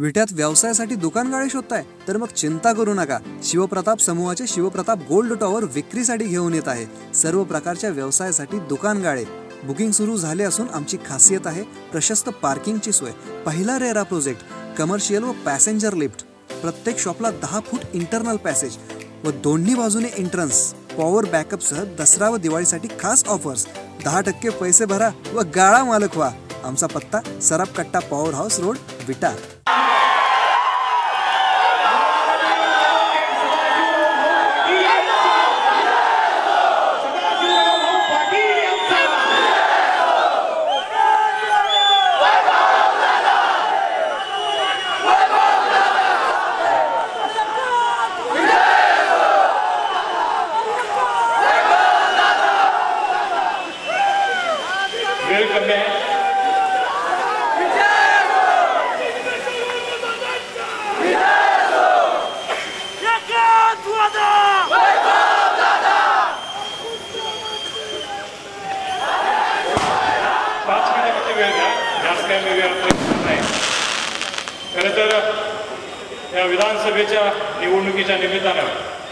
विट्यात व्यवसायासाठी दुकान गाळे शोधताय तर मग चिंता करू नका. शिवप्रताप समूहाचे शिवप्रताप गोल्ड टॉवर विक्रीसाठी घेऊन येत आहे सर्व प्रकारच्या व्यवसायासाठी दुकान गाळे. बुकिंग सुरू झाले असून आमची खासियत आहे प्रशस्त पार्किंगची सोय, पहिला रेरा प्रोजेक्ट, कमर्शियल व पॅसेंजर लिफ्ट, प्रत्येक शॉपला 10 फूट इंटरनल पॅसेज व दोन्ही बाजूने एंट्रन्स, पॉवर बॅकअपसह दसरा व दिवाळीसाठी खास ऑफर्स. 10% पैसे भरा व गाळा मालक व्हा. आमचा पत्ता सराफकट्टा पॉवर हाऊस रोड, विटा. खरं तर या विधानसभेच्या निवडणुकीच्या निमित्तानं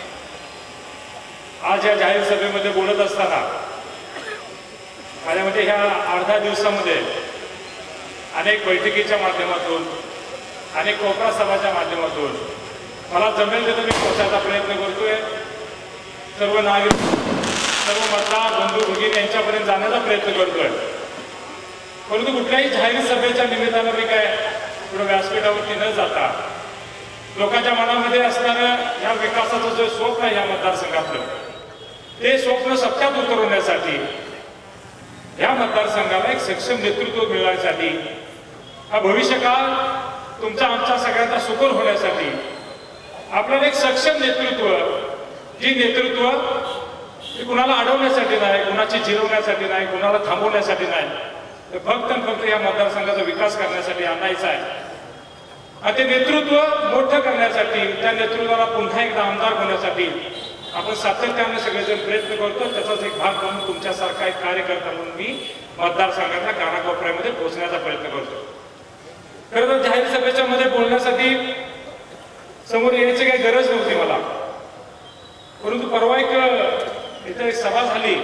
आज या जाहीर सभेमध्ये बोलत असताना माझ्यामध्ये ह्या अर्ध्या दिवसामध्ये अनेक बैठकीच्या माध्यमातून, अनेक कोपरा सभाच्या माध्यमातून मला जमेल तिथं मी पोहोचायचा प्रयत्न करतोय. सर्व नागरिक, सर्व मतदार बंधू भगिनी यांच्यापर्यंत जाण्याचा प्रयत्न करतोय. परंतु कुठल्याही जाहीर सभेच्या निमित्तानं मी काय पुढे व्यासपीठावरती न जाता लोकांच्या मनामध्ये असणारं या विकासाचं जे स्वप्न आहे या मतदारसंघातलं, ते स्वप्न सत्यात उतरवण्यासाठी, या मतदारसंघाला एक सक्षम नेतृत्व मिळवण्यासाठी, हा भविष्यकाळ तुमचा आमच्या सगळ्यांचा सुकर होण्यासाठी आपल्याला एक सक्षम नेतृत्व, जी नेतृत्व कुणाला अडवण्यासाठी नाही, कुणाची जिरवण्यासाठी नाही, कुणाला थांबवण्यासाठी नाही, तर फक्त या मतदारसंघाचा विकास करण्यासाठी आणायचा आहे. आणि ते नेतृत्व मोठं करण्यासाठी, त्या नेतृत्वाला पुन्हा एकदा आमदार होण्यासाठी आपण सातत्याने सगळेजण प्रयत्न करतो. त्याचाच एक भाग म्हणून तुमच्यासारखा एक कार्यकर्ता म्हणून मी मतदारसंघाच्या कानाकोपऱ्यामध्ये पोहोचण्याचा प्रयत्न करतो. खरं तर जाहीर सभेच्या मध्ये बोलण्यासाठी समोर येण्याची काही गरज नव्हती मला, परंतु परवा इथे एक सभा झाली.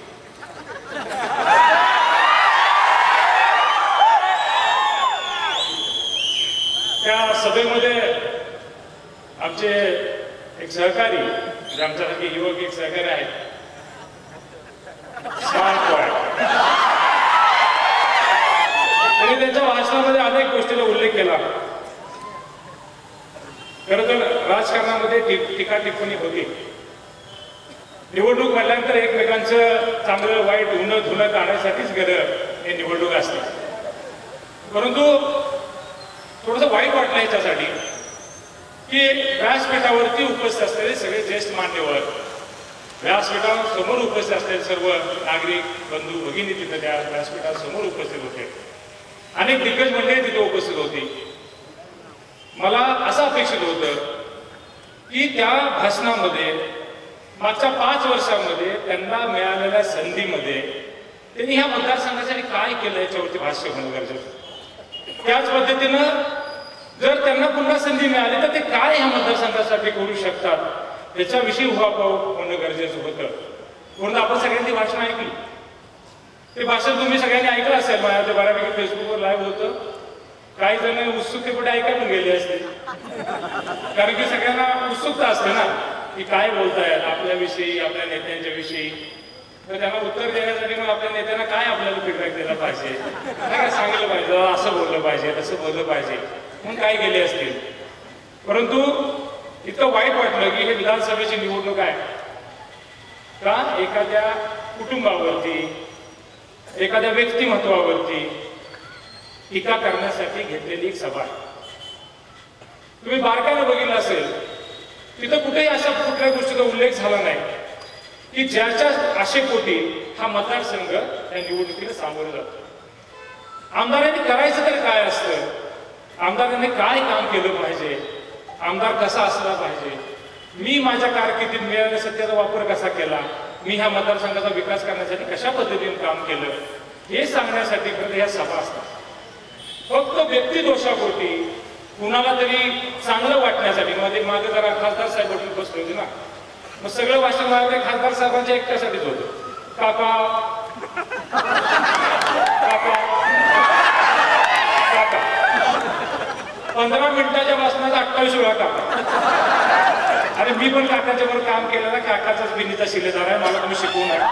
त्या सभेमध्ये आमचे एक सहकारी, म्हणजे आमच्यासारखे युवक एक सहकारी आहेत, त्यांनी त्यांच्या भाषणामध्ये अनेक गोष्टींचा उल्लेख केला. खरं तर राजकारणामध्ये टीका टिप्पणी होती. निवडणूक म्हणल्यानंतर एकमेकांचं चांगलं वाईट उन्ह धुणं काढण्यासाठीच हे निवडणूक असते. परंतु थोडंसं वाईट वाटलं याच्यासाठी की व्यासपीठावरती उपस्थित असलेले सगळे ज्येष्ठ मान्यवर, व्यासपीठावर समोर उपस्थित असलेले सर्व नागरिक बंधू भगिनी तिथे त्या व्यासपीठासमोर उपस्थित होते. अनेक दिग्गज मंडळी तिथे उपस्थित होती. मला असं अपेक्षित होतं की त्या भाषणामध्ये मागच्या 5 वर्षांमध्ये त्यांना मिळालेल्या संधीमध्ये त्यांनी ह्या मतदारसंघासाठी काय केलं याच्यावरती भाष्य होणं गरजेचं. त्याच पद्धतीनं जर त्यांना पुन्हा संधी मिळाली तर ते काय ह्या मतदारसंघासाठी करू शकतात याच्याविषयी उहापोह होणं गरजेचं होतं. म्हणून आपण सगळ्यांनी भाषण ऐकली. ते भाषण तुम्ही सगळ्यांनी ऐकलं असेल. माझ्या ते बऱ्यापैकी फेसबुकवर लाईव्ह होतं. काही जण उत्सुकतेपुढे ऐकायला गेले असते, कारण की सगळ्यांना उत्सुकता असते ना की काय बोलतायत आपल्याविषयी, आपल्या नेत्यांच्या विषयी. तर त्यांना उत्तर देण्यासाठी मग आपल्या नेत्यांना काय आपल्याला फीडबॅक दिला पाहिजे, काय सांगितलं पाहिजे, असं बोललं पाहिजे, तसं बोललं पाहिजे, म्हणून काय गेले असतील. परंतु इतकं वाईट वाटलं की हे विधानसभेची निवडणूक आहे का एखाद्या कुटुंबावरती, एखाद्या व्यक्तिमत्वावरती टीका करण्यासाठी घेतलेली एक सभा. तुम्ही बारकाईनं बघितलं असेल तिथं कुठेही अशा कुठल्या गोष्टीचा उल्लेख झाला नाही की ज्याच्या आशेपोटी हा मतदारसंघ या निवडणुकीला सामोरं जातो. आमदारांनी करायचं तरी काय असतं, आमदारांनी काय काम केलं पाहिजे, आमदार कसा असला पाहिजे, मी माझ्या कारकिर्दीत मिळालेल्या सत्तेचा वापर कसा केला, मी ह्या मतदारसंघाचा विकास करण्यासाठी कशा पद्धतीने काम केलं, हे सांगण्यासाठी खरं ह्या सभा असतात. फक्त व्यक्तिदोषापोटी कुणाला तरी चांगलं वाटण्यासाठी मध्ये मागे जरा खासदार साहेब उठून बसले होते ना, मग सगळं भाषण माझ्याकडे खासदार साहेबांच्या एकट्यासाठीच होतं. काका काका काका 15 मिनिटाच्या भाषणात 28 वेळा काका. अरे मी पण काकाच्या बरोबर काम केलं ना, काकाचाच बिनीचा शिलेदार आहे, मला तुम्ही शिकवू नका.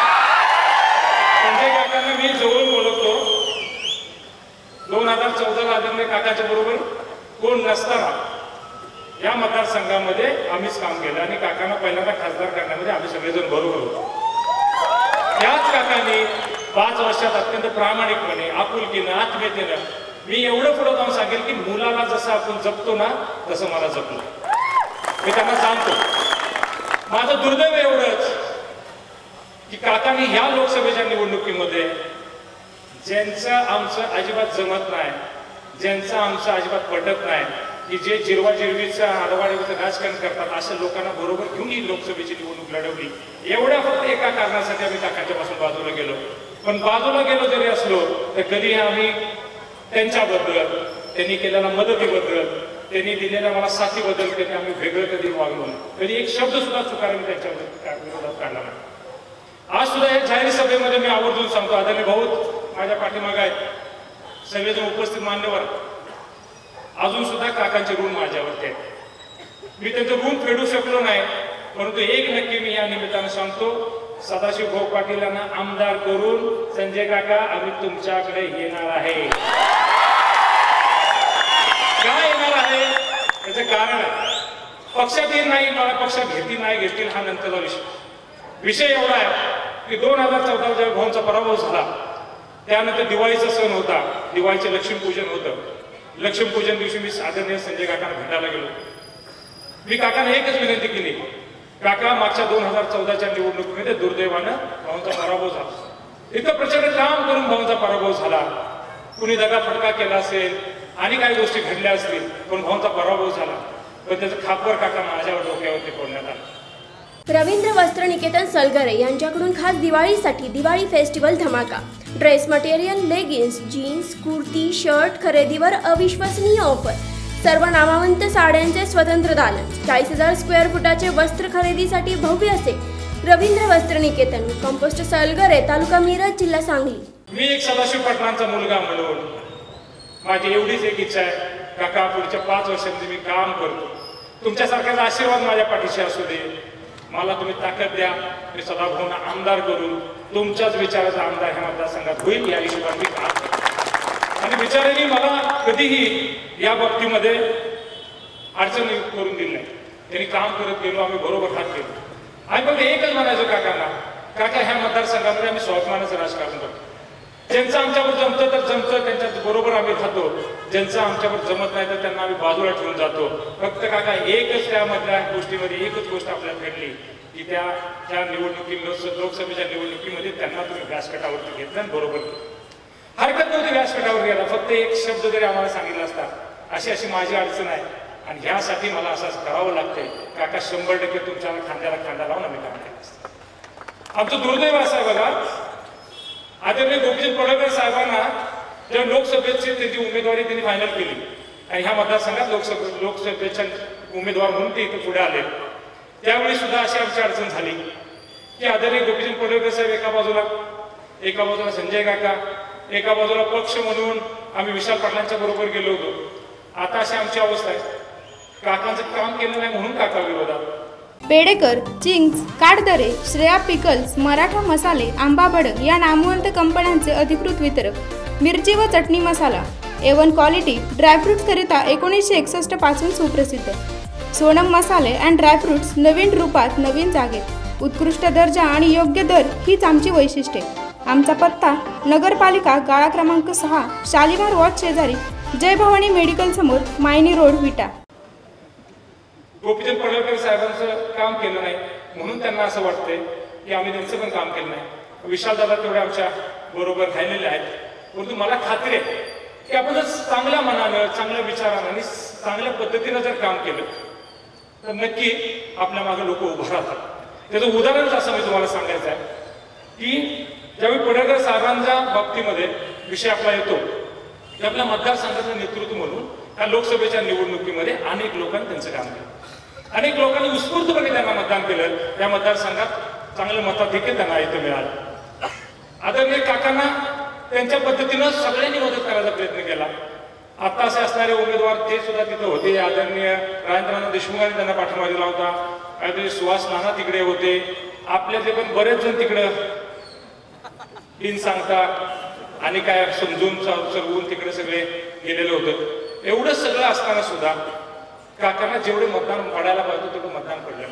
संजय काकांना मी जवळून बोलवतो. 2014 आदरणीय काकाच्या बरोबर कोण नसताना या मतदारसंघामध्ये आम्हीच काम केलं आणि काकांना पहिल्यांदा खासदार करण्यामध्ये आम्ही सगळेजण बरोबर होतो. त्याच काकांनी 5 वर्षात अत्यंत प्रामाणिकपणे, आपुलकीनं, आत्मीयतेनं मी एवढं पुढे जाऊन सांगेल की मुलाला जसं आपण जपतो ना तसं मला जपलं. मी त्यांना सांगतो. माझं दुर्दैव एवढंच की काकांनी ह्या लोकसभेच्या निवडणुकीमध्ये ज्यांचं आमचं अजिबात जमत नाही, ज्यांचं आमचं अजिबात पटत नाही, की जे जिरवाजिरवीचं आडवाडीचं राजकारण करतात अशा लोकांना बरोबर घेऊन ही लोकसभेची निवडणूक लढवली. एवढ्या फक्त एका कारणासाठी आम्ही काकांच्यापासून बाजूला गेलो. पण बाजूला गेलो जरी असलो तर कधी आम्ही त्यांच्याबद्दल, त्यांनी केलेल्या मदतीबद्दल, त्यांनी दिलेल्या मला साथीबद्दल कधी आम्ही वेगळं कधी वागलो नाही. कधी एक शब्द सुद्धा चुकारून त्यांच्या विरोधात काढला नाही. आज सुद्धा या जाहीर सभेमध्ये मी आवर्जून सांगतो, आदरणीय भाऊ माझ्या पाठीमागे आहेत, सगळेजण उपस्थित मान्यवर, अजून सुद्धा काकांचे ऋण माझ्यावरती आहेत. मी त्यांचं ऋण फेडू शकलो नाही, परंतु एक नक्की मी या निमित्तानं सांगतो, सदाशिव भाऊ पाटील यांना आमदार करून संजय काका आम्ही तुमच्याकडे येणार आहे. काय येणार आहे याचं कारण आहे. पक्षात येत नाही, मला पक्षात घेतील नाही घेतील हा नंतरचा विषय एवढा आहे की 2014 जेव्हा भाऊंचा पराभव झाला त्यानंतर दिवाळीचा सण होता, दिवाळीचे लक्ष्मीपूजन होतं. लक्ष्मीपूजन दिवशी मी आदरणीय संजय काकांना भेटायला गेलो. मी काकांना एकच विनंती केली, काका मागच्या 2014च्या निवडणुकीमध्ये दुर्दैवानं भाऊंचा पराभव झाला. इतकं प्रचंड काम करून भाऊंचा पराभव झाला. कुणी दगाफटका केला असेल आणि काही गोष्टी घडल्या असतील, पण भाऊंचा पराभव झाला. पण त्याचं खापर काका माझ्यावर डोक्यावरती फोडण्यात आलं. रवींद्र वस्त्र निकेतन सलगरे यांच्याकडून खास दिवाळीसाठी दिवाळी फेस्टिवल धमाका. Dress material, leggings, jeans, kurti, shirt खरेदीवर अविश्वसनीय ऑफर. सर्व नामवंत साड्यांचे स्वतंत्र दालन. 40,000 स्क्वेअर फुटाचे वस्त्र खरेदीसाठी भव्य असे रवींद्र वस्त्र निकेतन, कंपोस्ट सलगरे, तालुका मिरज, जिल्हा सांगली. मी एक सदाशिव पाटलांचा मुलगा म्हणून माझी एवढीच एक इच्छा आहे, काका पुढच्या 5 वर्षांमध्ये मी काम करतो. तुमच्यासारख्याचा आशीर्वाद माझ्या पाठीशी असू दे. मला तुम्ही ताकद द्या. मी सदाभाऊंना आमदार करून तुमच्याच विचाराचा आमदार ह्या मतदारसंघात होईल या हिशोबाने मी काम करतो. आणि विचारांनी मला कधीही या बाबतीमध्ये अडचण करून दिली नाही. त्यांनी काम करत गेलो, आम्ही बरोबर हात केलो. आणि फक्त एकच म्हणायचो काकांना, काका ह्या मतदारसंघामध्ये आम्ही स्वाभिमानाचं राजकारण करतो. ज्यांचं आमच्यावर जमतं तर जमतं, त्यांच्या बरोबर आम्ही राहतो. ज्यांचं आमच्यावर जमत नाही तर त्यांना आम्ही बाजूला ठेवून जातो. फक्त काका एकच त्यामधल्या गोष्टीमध्ये एकच गोष्ट आपल्याला घडली की त्या निवडणुकीमध्ये, लोकसभेच्या निवडणुकीमध्ये त्यांना तुम्ही व्यासपीठावरती घेतलं आणि बरोबर हरकत नव्हती व्यासपीठावर गेला. फक्त एक शब्द जरी आम्हाला सांगितला असता, अशी अशी माझी अडचण आहे आणि ह्यासाठी मला असंच करावं लागतंय, काका 100% तुमच्या खांद्याला खांदा लावून आम्ही काम केलं असतं. आमचं दुर्दैव असं आहे बघा, आदरणीय गोपीचंद पडळकर साहेबांना जेव्हा लोकसभेची त्यांची उमेदवारी त्यांनी फायनल केली आणि ह्या मतदारसंघात लोकसभेच्या उमेदवार म्हणून ते इथे पुढे आले, त्यावेळी सुद्धा अशी आमची अडचण झाली की आदरणीय गोपीचंद पडळकर साहेब एका बाजूला संजय काका, एका बाजूला पक्ष म्हणून आम्ही विशाल पाटलांच्या बरोबर गेलो होतो. आता अशी आमची अवस्था आहे, काकांचं काम केलं नाही म्हणून काका विरोधात. पेडेकर, चिंग्स, काटदरे, श्रेया पिकल्स, मराठा मसाले, आंबा बडक या नामवंत कंपन्यांचे अधिकृत वितरक. मिरची व चटणी मसाला, A1 क्वालिटी ड्रायफ्रुट्सकरिता 1961 पासून सुप्रसिद्ध. सोनम मसाले अँड ड्रायफ्रुट्स नवीन रूपात, नवीन जागेत. उत्कृष्ट दर्जा आणि योग्य दर हीच आमची वैशिष्ट्ये. आमचा पत्ता नगरपालिका गाळा क्रमांक 6, शालिमार वॉच शेजारी, जय भवानी मेडिकल समोर, मायनी रोड, विटा. गोपीचंद पडळकर साहेबांचं काम केलं नाही म्हणून त्यांना असं वाटतंय की आम्ही त्यांचं पण काम केलं नाही. विशाल दादा तेवढे आमच्या बरोबर राहिलेले आहेत. परंतु मला खात्री आहे की आपण जर चांगल्या मनानं, चांगल्या विचारानं आणि चांगल्या पद्धतीनं जर काम केलं तर नक्की आपल्या मागे लोक उभं राहतात. त्याचं उदाहरणच असं मी तुम्हाला सांगायचं आहे की ज्यावेळी पडळकर साहेबांच्या बाबतीमध्ये विषय आपला येतो की आपल्या मतदारसंघाचं नेतृत्व म्हणून ह्या लोकसभेच्या निवडणुकीमध्ये अनेक लोकांनी त्यांचं काम केलं, अनेक लोकांनी उत्स्फूर्तपणे त्यांना मतदान केलं. त्या मतदारसंघात चांगलं मताधिक्य त्यांना इथं मिळालं. आदरणीय काकांना त्यांच्या पद्धतीनं सगळ्यांनी मदत करायचा प्रयत्न केला. आता असे असणारे उमेदवार ते सुद्धा तिथं होते. आदरणीय राजेंद्रनाथ देशमुखांनी त्यांना पाठिंबा दिला होता. आदरणीय सुहास नाना तिकडे होते. आपल्यातले पण बरेच जण तिकडं बिन सांगता आणि काय समजून सरवून तिकडे सगळे गेलेले होते. एवढं सगळं असताना सुद्धा काकांना जेवढे मतदान पडायला पाहिजे तेवढं मतदान पडलं.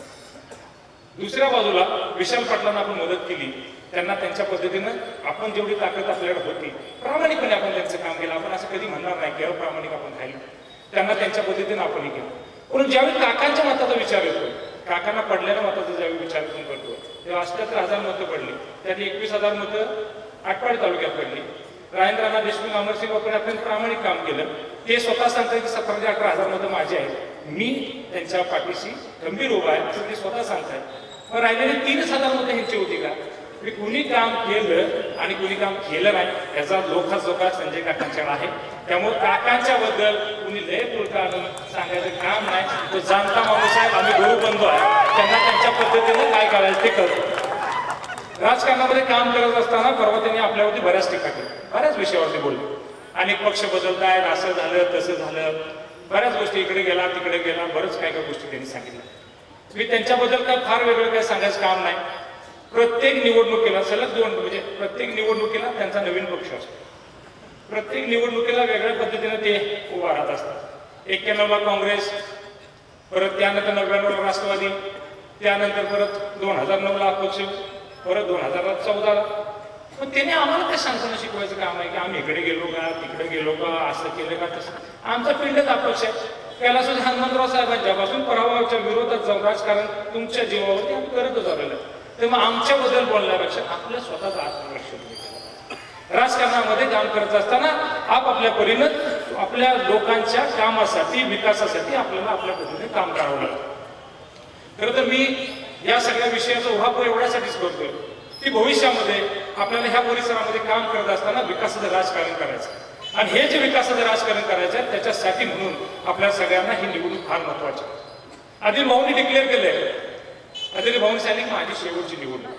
दुसऱ्या बाजूला विशाल पाटलांना आपण मदत केली. त्यांना त्यांच्या पद्धतीनं आपण जेवढी ताकद आपल्याकडे होती प्रामाणिकपणे आपण त्यांचं काम केलं. आपण असं कधी म्हणणार नाही की अप्रामाणिक आपण खाल्लं. त्यांना त्यांच्या पद्धतीनं आपणही केलं. म्हणून ज्यावेळी काकांच्या मताचा विचार येतो, काकांना पडलेल्या मताचा ज्यावेळी विचार करून करतो, तेव्हा 78,000 मतं पडली. त्यातली 21,000 मतं आटपाडी तालुक्यात पडली. राजेंद्रनाथ देशमुख अमरसिंह बापरे आपण प्रामाणिक काम केलं. ते स्वतः सांगतात की 17 ते 18,000 मतं माझी आहेत, मी त्यांच्या पाठीशी गंभीर उभा आहे असं ते स्वतः सांगतात. मग राहिलेली 3,000 मतं ह्यांची होती का? मी कुणी काम केलं आणि कुणी काम केलं नाही याचा लोकाजोखा संजय काकांच्याकडे आहे. त्यामुळे काकांच्या बद्दल कुणी लय तुलका आणून सांगायचं काम नाही. तो जाणता माणूस आहे, आम्ही गुरु बंधू आहे, त्यांना त्यांच्या पद्धतीनं काय करायचं ते करतो. राजकारणामध्ये काम करत असताना परवा त्यांनी आपल्यावरती बऱ्याच टीका केली, बऱ्याच विषयावरती बोलले. अनेक पक्ष बदलतायत, असं झालं तसं झालं, बऱ्याच गोष्टी इकडे गेला तिकडे गेला, बरंच काय काय गोष्टी त्यांनी सांगितल्या. मी त्यांच्याबद्दल काय फार वेगळं काय सांगायचं काम नाही. प्रत्येक निवडणुकीला सलग म्हणजे प्रत्येक निवडणुकीला त्यांचा नवीन पक्ष असतो. प्रत्येक निवडणुकीला वेगळ्या पद्धतीने ते उभा राहत असतात. 91ला काँग्रेस, परत त्यानंतर 99ला राष्ट्रवादी, त्यानंतर परत 2009ला अपक्ष, परत 2014ला. पण त्याने आम्हाला काय सांगताना शिकवायचं काम आहे की आम्ही इकडे गेलो का तिकडे गेलो का, असं केलं का तसं. आमचा पिंडच अपक्ष आहे. त्याला सुद्धा हनुमंतराव साहेबांच्यापासून पराभवाच्या विरोधात जाऊन राजकारण तुमच्या जीवावरती आम्ही करतच आलेलं आहे. तेव्हा आमच्याबद्दल बोलण्यापेक्षा आपल्या स्वतःचा आत्मविश्वास राजकारणामध्ये काम करत असताना आपापल्या परीनं आपल्या लोकांच्या कामासाठी विकासासाठी आपल्याला आपल्या पद्धतीने काम करावं लागतं. खरं तर मी या सगळ्या विषयाचा उहापोह एवढ्यासाठीच करतोय की भविष्यामध्ये आपल्याला ह्या परिसरामध्ये काम करत असताना विकासाचं राजकारण करायचं आणि हे जे विकासाचं राजकारण करायचं आहे त्याच्यासाठी म्हणून आपल्या सगळ्यांना ही निवडणूक फार महत्वाची. आदिल भाऊंनी डिक्लेअर केलंय, आदिल भाऊंनी सांगितलं माझी शेवटची निवडणूक.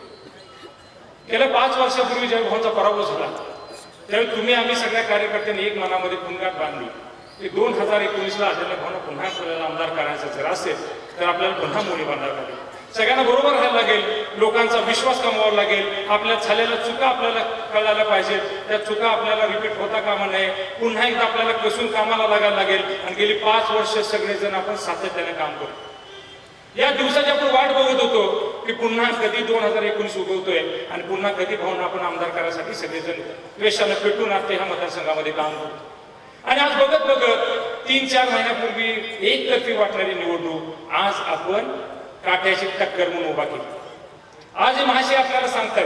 गेल्या 5 वर्षापूर्वी ज्यावेळी भाऊंचा पराभव झाला त्यावेळी तुम्ही आम्ही सगळ्या कार्यकर्त्यांनी एक मनामध्ये पुनगाठ बांधली की 2019ला आदिल भाऊंना पुन्हा आपल्याला आमदार करायचं जर असेल तर आपल्याला पुन्हा मोडी बांधावी लागेल. सगळ्यांना बरोबर राहायला लागेल, लोकांचा विश्वास कमवावा लागेल, आपल्या झालेल्या चुका आपल्याला कळायला पाहिजे, त्या चुका आपल्याला रिपीट होता कामा नये, पुन्हा एकदा आपल्याला कसून कामाला लागायला लागेल आणि गेली 5 वर्ष सगळेजण आपण सातत्याने काम करू. या दिवसाची आपण वाट बघत होतो की पुन्हा कधी 2019 उगवतोय आणि पुन्हा कधी भाऊंना आपण आमदार करायसाठी सगळेजण द्वेषानं पेटून आता ह्या मतदारसंघामध्ये काम करतो. आणि आज बघत बघत 3-4 महिन्यापूर्वी एकतर्फी वाटणारी निवडणूक आज आपण काट्याची टक्कर म्हणून उभा केली. आज हे महाशय आपल्याला सांगतात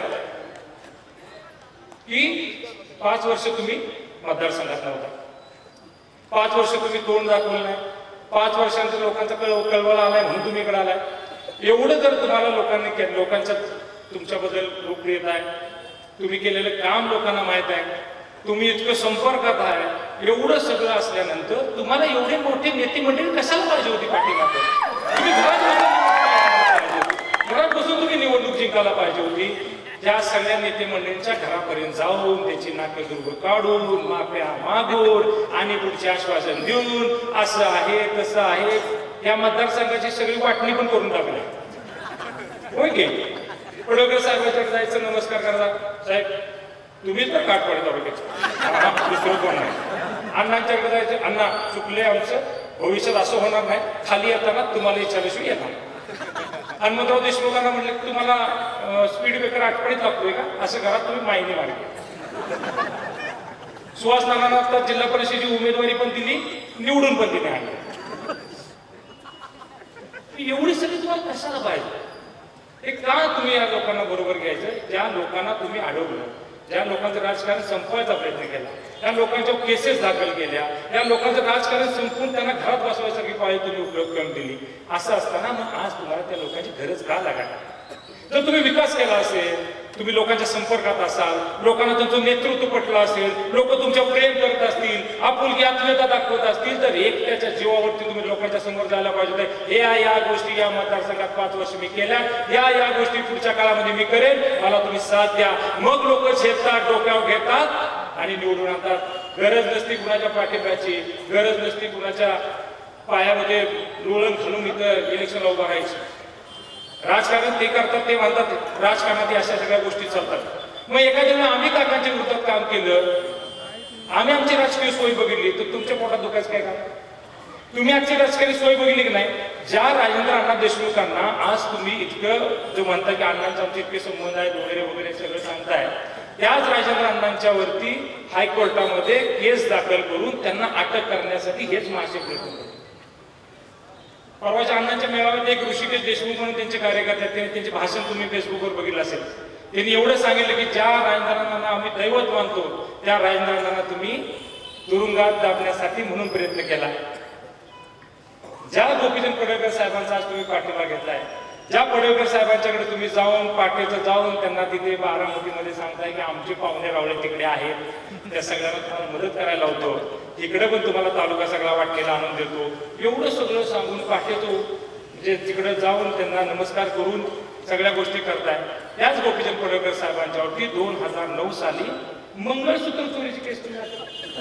की 5 वर्ष तुम्ही मतदारसंघात नव्हता, 5 वर्ष तुम्ही तोंड दाखवलं नाही, 5 वर्षांच्या लोकांचा कळवळा आलाय म्हणून तुम्ही इकडे आलाय. एवढं जर तुम्हाला लोकांच्या तुमच्याबद्दल लोकप्रियता आहे, तुम्ही केलेलं काम लोकांना माहित आहे, तुम्ही इतकं संपर्कात आहे, एवढं सगळं असल्यानंतर तुम्हाला एवढे मोठे नेते मंडळी कशाला पाहिजे होती पाठीमागे? तुम्ही घरात बसून तुम्ही निवडणूक जिंकायला पाहिजे होती. ज्या सगळ्या नेते मंडळींच्या घरापर्यंत जाऊन त्याची नाकेदुर्ग काढून माफ्या मागून आणि पुढचे आश्वासन देऊन असं आहे तसं आहे या मतदारसंघाची सगळी वाटणी पण करून टाकली. होय की पडोळकर साहेबांच्याकडे जायचं, नमस्कार करायचा, साहेब तुम्हीच तर काट पडता बघायचं, दुसरं कोण नाही. अण्णांच्याकडे जायचं, अण्णा चुकले आमचं, भविष्यात असं होणार नाही, खाली येताना तुम्हाला विचारल्याशिवाय येणार. हनुमंतराव देशमुखांना म्हटलं की तुम्हाला स्पीड ब्रेकर आठवडीत लागतोय का, असं घरात तुम्ही माहिती मारली. सुहास नानांना आता जिल्हा परिषदेची उमेदवारी पण दिली, निवडून पण दिली आहे. एवढी सगळी तुम्हाला कशाला पाहिजे? हे का तुम्ही या लोकांना बरोबर घ्यायचं? ज्या लोकांना तुम्ही अडवलं, ज्या लोकांचं राजकारण संपवायचा प्रयत्न केला, त्या लोकांच्या केसेस दाखल केल्या, त्या लोकांचं राजकारण संपवून त्यांना घरात बसवायसाठी पाहिजे तुम्ही उपयोग करून दिली. असं असताना मग आज तुम्हाला त्या लोकांची गरज का लागणार? जर तुम्ही विकास केला असेल, तुम्ही लोकांच्या संपर्कात असाल, लोकांना तुमचं नेतृत्व पटलं असेल, लोक तुमच्यावर प्रेम करत असतील, आपुलकी आत्मीयता दाखवत असतील, तर एकट्याच्या जीवावरती तुम्ही लोकांच्या समोर जायला पाहिजे. या गोष्टी या मतदारसंघात 5 वर्ष मी केल्या, या गोष्टी पुढच्या काळामध्ये मी करेन, मला तुम्ही साथ द्या. मग लोक झेपतात, डोक्यावर घेतात आणि निवडून आणतात. गरज नसती कुणाच्या पाठिंब्याची, गरज नसती कुणाच्या पायामध्ये लोळण घालून इथं इलेक्शनला उभं राहायची. राजकारण ते करतात, ते म्हणतात राजकारणात अशा सगळ्या गोष्टी चालतात. मग एखाद्या आम्ही काकांच्या विरोधात काम केलं, आम्ही आमची राजकीय सोय बघितली, तर तुमच्या पोटात दुखायचं काय का? तुम्ही आजची राजकीय सोय बघितली की नाही? ज्या राजेंद्र अण्णा देशमुखांना आज तुम्ही इतकं जो म्हणता की अण्णांचा आमचे इतके संबंध आहेत वगैरे वगैरे सगळं सांगताय, त्याच राजेंद्र अण्णांच्या वरती हायकोर्टामध्ये केस दाखल करून त्यांना अटक करण्यासाठी हेच महाशय प्रयत्न करतात. परवाच्या अण्णांच्या मेळाव्यात एक ऋषिकेश देशमुख म्हणून त्यांचे कार्यकर्ते आहेत, त्यांचे भाषण तुम्ही फेसबुकवर बघितलं असेल. त्यांनी एवढं सांगितलं की ज्या राजेंद्रांना आम्ही दैवत मानतो, त्या राजेंद्रांना तुम्ही तुरुंगात दाबण्यासाठी म्हणून प्रयत्न केला. ज्या गोपीचंद पडळकर साहेबांचा आज तुम्ही पाठिंबा घेतलाय, ज्या पडळकर साहेबांच्याकडे तुम्ही जाऊन पाटेचं जाऊन त्यांना तिथे बारामतीमध्ये सांगताय की आमचे पाहुणे रावळे तिकडे आहेत, त्या सगळ्यांना तुम्हाला मदत करायला लावतो, तिकडे पण तुम्हाला तालुका सगळा वाटलेला आणून देतो, एवढं सगळं सांगून पाठवतो, म्हणजे तिकडे जाऊन त्यांना नमस्कार करून सगळ्या गोष्टी करताय. त्याच गोपीचंद पडळकर साहेबांच्यावरती 2009 साली मंगळसूत्र चोरीची केस तुम्ही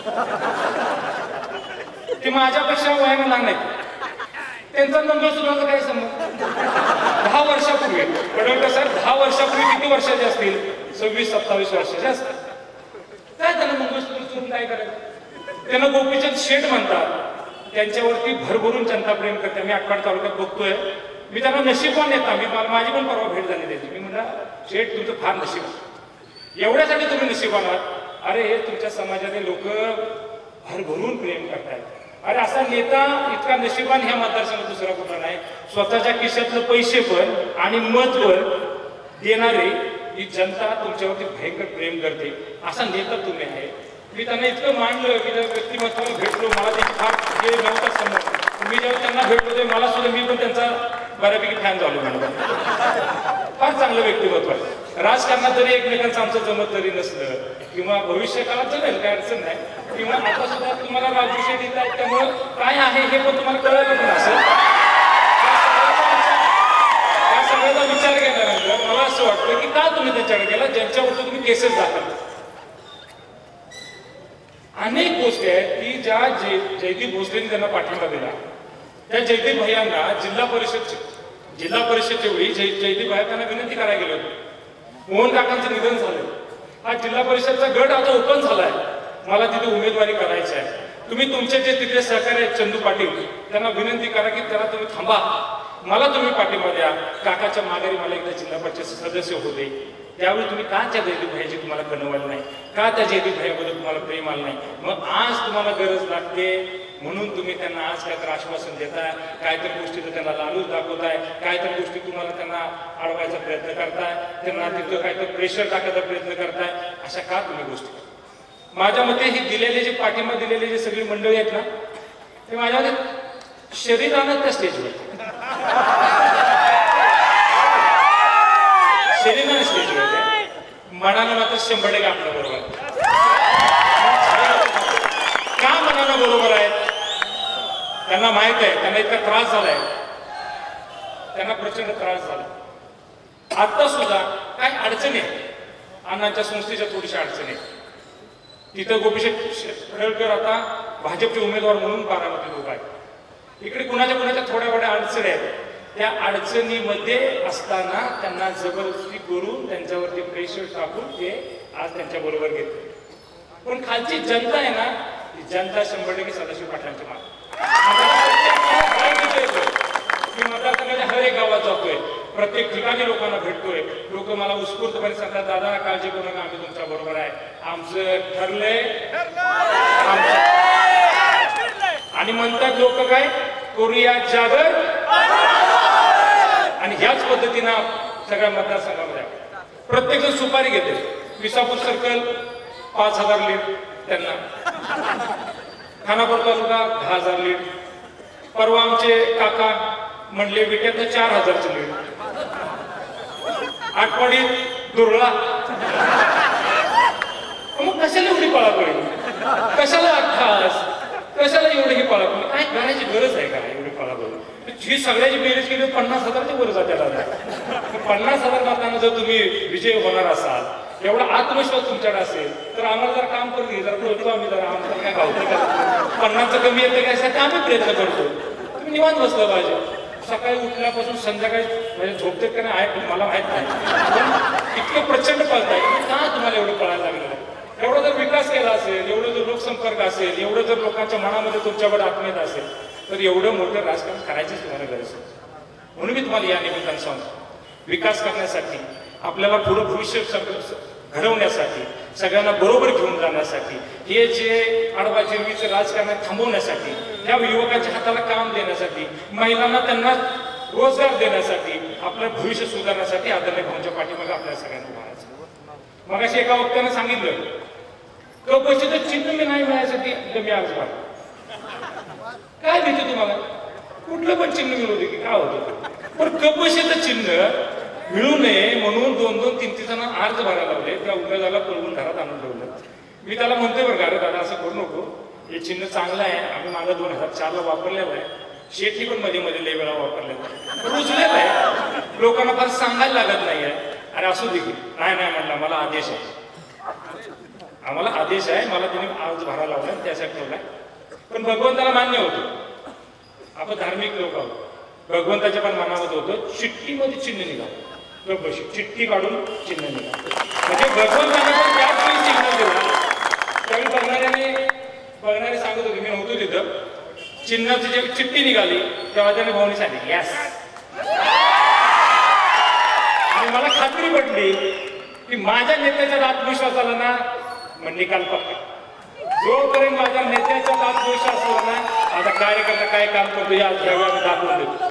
ते माझ्यापेक्षा वयाने लहान आहेत. त्यांचा मंगळसूत्राचा काय संबंध? 10 वर्षापूर्वी पडळकर साहेब 10 वर्षापूर्वी किती वर्षाचे असतील? 26-27 वर्षाचे असतात. काय त्यांना मंगळसूत्र चोरून काय करायचं? त्यांना गोपीचंद शेठ म्हणतात, त्यांच्यावरती भरभरून जनता प्रेम करते. मी आटपाडी तालुक्यात बघतोय, मी त्यांना नशीबवान येता, मी माझी पण परवा भेट झाली त्याची. मी म्हणला शेठ तुमचं फार नशीब, एवढ्यासाठी तुम्ही नशीबवान आहात. अरे हे तुमच्या समाजाने लोक भरभरून प्रेम करतायत. अरे असा नेता इतका नशिबान ह्या मतदारसंघात दुसरा कुठला नाही. स्वतःच्या खिशातलं पैसे पण आणि मत पण देणारे ही जनता तुमच्यावरती भयंकर प्रेम करते, असा नेता तुम्ही आहे. मी त्यांना इतकं मानलं की त्या व्यक्तिमत्वाला भेटलो, मला त्यांची फार हे नव्हता समज. मी जेव्हा त्यांना भेटलो ते मला सुद्धा, मी पण त्यांचा बऱ्यापैकी फॅन झालो. फार चांगलं व्यक्तिमत्व आहे. राजकारणात जरी एकमेकांचं आमचं जमत जरी नसलं किंवा भविष्य काळात जमेल, काय अडचण नाही, किंवा आता सुद्धा तुम्हाला राजविषय देत आहेत त्यामुळं काय आहे हे पण तुम्हाला कळलं पण असेल. त्या सगळ्याचा विचार केल्यानंतर मला असं वाटतं की का तुम्ही त्याच्याकडे गेला, ज्यांच्यावरती तुम्ही केसेस दाखल. अनेक गोष्टी आहेत की ज्या जयदीप भोसलेंनी त्यांना पाठिंबा दिला, त्या जयदीप भैयांना जिल्हा परिषदच्या वेळी जयदीप भैया त्यांना विनंती करायला गेले होते. मोहन काकांचं निधन झालं, हा जिल्हा परिषदचा गट आता ओपन झालाय, मला तिथे उमेदवारी करायची आहे. तुम्ही तुमचे जे तिथे सहकारी आहेत चंदू पाटील, त्यांना विनंती करा की त्याला तुम्ही थांबा, मला तुम्ही पाठिंबा द्या. काकाच्या माघारी मला एकदा जिल्हा परिषद सदस्य होते, त्यावेळी तुम्ही का त्या जयदीप भैयाची तुम्हाला कणवलं नाही, का त्या जयदीप भैयाबद्दल तुम्हाला प्रेम आलं नाही. मग आज तुम्हाला गरज लागते म्हणून तुम्ही त्यांना आज काहीतरी आश्वासन देताय, काहीतरी गोष्टी त्यांना लालूच दाखवताय, काहीतरी गोष्टी तुम्हाला त्यांना अडवायचा प्रयत्न करताय, त्यांना तिथं काहीतरी प्रेशर टाकायचा प्रयत्न करताय. अशा का तुम्ही गोष्टी? माझ्या मते ही दिलेले जे पाठिंबा दिलेले जे सगळी मंडळी आहेत ना, ते माझ्या मते शरीरानं त्या स्टेजवर शरीरानं स्टेजवर मनानं मात्र 100% आपल्या बरोबर. का मनानं बरोबर आहे? त्यांना माहित आहे त्यांना इतका त्रास झालाय, त्यांना प्रचंड त्रास झाला. आता सुद्धा काय अडचणी आहे, अण्णांच्या संस्थेच्या थोडीशा अडचणी आहेत. तिथं गोपीचंद पडळकर आता भाजपचे उमेदवार म्हणून बारामतीत उभा आहे. इकडे कुणाच्या थोड्या मोठ्या अडचणी आहेत. त्या अडचणीमध्ये असताना त्यांना जबरदस्ती करून त्यांच्यावरती प्रेशर टाकून ते आज त्यांच्या बरोबर घेतले. पण खालची जनता आहे ना, ती जनता 100% सदाशिव पाटलांच्या मागे. मी मतदारसंघाच्या हर एक गावात जातोय, प्रत्येक ठिकाणी लोकांना भेटतोय. लोक मला उत्स्फूर्तपणे सांगतात, दादा काळजी करू नका, आम्ही तुमच्या बरोबर आहे, आमचं ठरलंय. आणि म्हणतात लोक काय, करूया जागर. आणि ह्याच पद्धतीनं सगळ्या मतदारसंघामध्ये प्रत्येक जण सुपारी घेते. विसापूर सर्कल 5,000 लीड त्यांना, खानापूर तालुका 10,000 लीड, परवा आमचे काका म्हणले विट्यात 4,000चं लीड, आटपाडीत दुर्ळा. मग कशाला एवढी पळापळी, कशाला अट्ठास, कशाला एवढी ही पळापळी, काय करायची गरज आहे का एवढी पळापळी? ही सगळ्याची बेरीज केली 50,000ची वर जाते. 50,000 मतांना जर तुम्ही विजय होणार असाल, एवढा आत्मविश्वास तुमच्याकडे असेल, तर आम्हाला जर काम करून घे, जर बोलतो आम्ही, जरा आम्हाला काय गावतं का 50चं कमी येतं काय साठी आम्ही प्रयत्न करतो. तुम्ही निवांत बसलं पाहिजे. सकाळी उठल्यापासून संध्याकाळी म्हणजे झोपते का नाही आहे मला माहित नाही, पण इतकं प्रचंड पळताय. का तुम्हाला एवढं पळायला लागलं? एवढा जर विकास केला असेल, एवढं जर लोकसंपर्क असेल, एवढं जर लोकांच्या मनामध्ये तुमच्याकडे आत्मीयता असेल, तर एवढं मोठं राजकारण करायचीच तुम्हाला गरज आहे. म्हणून मी तुम्हाला या निमित्तानं सांगतो, विकास करण्यासाठी, आपल्याला पुढं भविष्य घडवण्यासाठी, सगळ्यांना बरोबर घेऊन जाण्यासाठी, हे जे आडवाजिरवीचं राजकारण थांबवण्यासाठी, या युवकांच्या हाताला काम देण्यासाठी, महिलांना त्यांना रोजगार देण्यासाठी, आपलं भविष्य सुधारण्यासाठी आदरणीय भाऊंच्या पाठीमागे आपल्याला सगळ्यांना उभारायचं. मग अशी एका वक्त्यानं सांगितलं, कपशीचं चिन्ह मी नाही मिळायसाठी मी अर्ज मारला. काय भीती तुम्हाला? कुठलं पण चिन्ह मिळू दे की काय होतं, पण कपशीचं चिन्ह मिळू नये म्हणून 2-2, 3-3 जण अर्ज भरायला लावले. त्या उमेदवाराला पळवून घरात आणून ठेवलं. मी त्याला म्हणतोय बरं का, दादा असं करू नको, हे चिन्ह चांगलं आहे, आम्ही मागं 2004ला वापरलेलं आहे, शेठी पण मध्ये मध्ये लय वेळा वापरलेलं आहे, रुजलेलं आहे, लोकांना फार सांगायला लागत नाही आहे. अरे असू दे की, नाही म्हणला, मला आदेश आहे, आम्हाला आदेश आहे, मला तिने अर्ज भरायला लावला त्यासाठी ठेवलाय. पण भगवंताला मान्य होतं, आपण धार्मिक लोक आहोत, भगवंताच्या पण मनामध्ये होतं, चिठ्ठीमध्ये चिन्ह निघालं, चिठ्ठी काढून चिन्ह निघालं, म्हणजे भगवंताने पण त्याच वेळी चिन्ह दिला. त्यावेळी बघणारे सांगत होते, मी नव्हतो तिथं, चिन्हाची जेव्हा चिठ्ठी निघाली तेव्हा त्याने भाऊनी सांगितली यस. आणि मला खात्री पडली की माझ्या नेत्याच्या आत्मविश्वासाला ना मग निकाल पक्का. जोपर्यंत माझ्या नेत्याचा आत्मविश्वास असला ना, आता कार्यकर्ता काय काम करतो या आम्ही दाखवून देतो.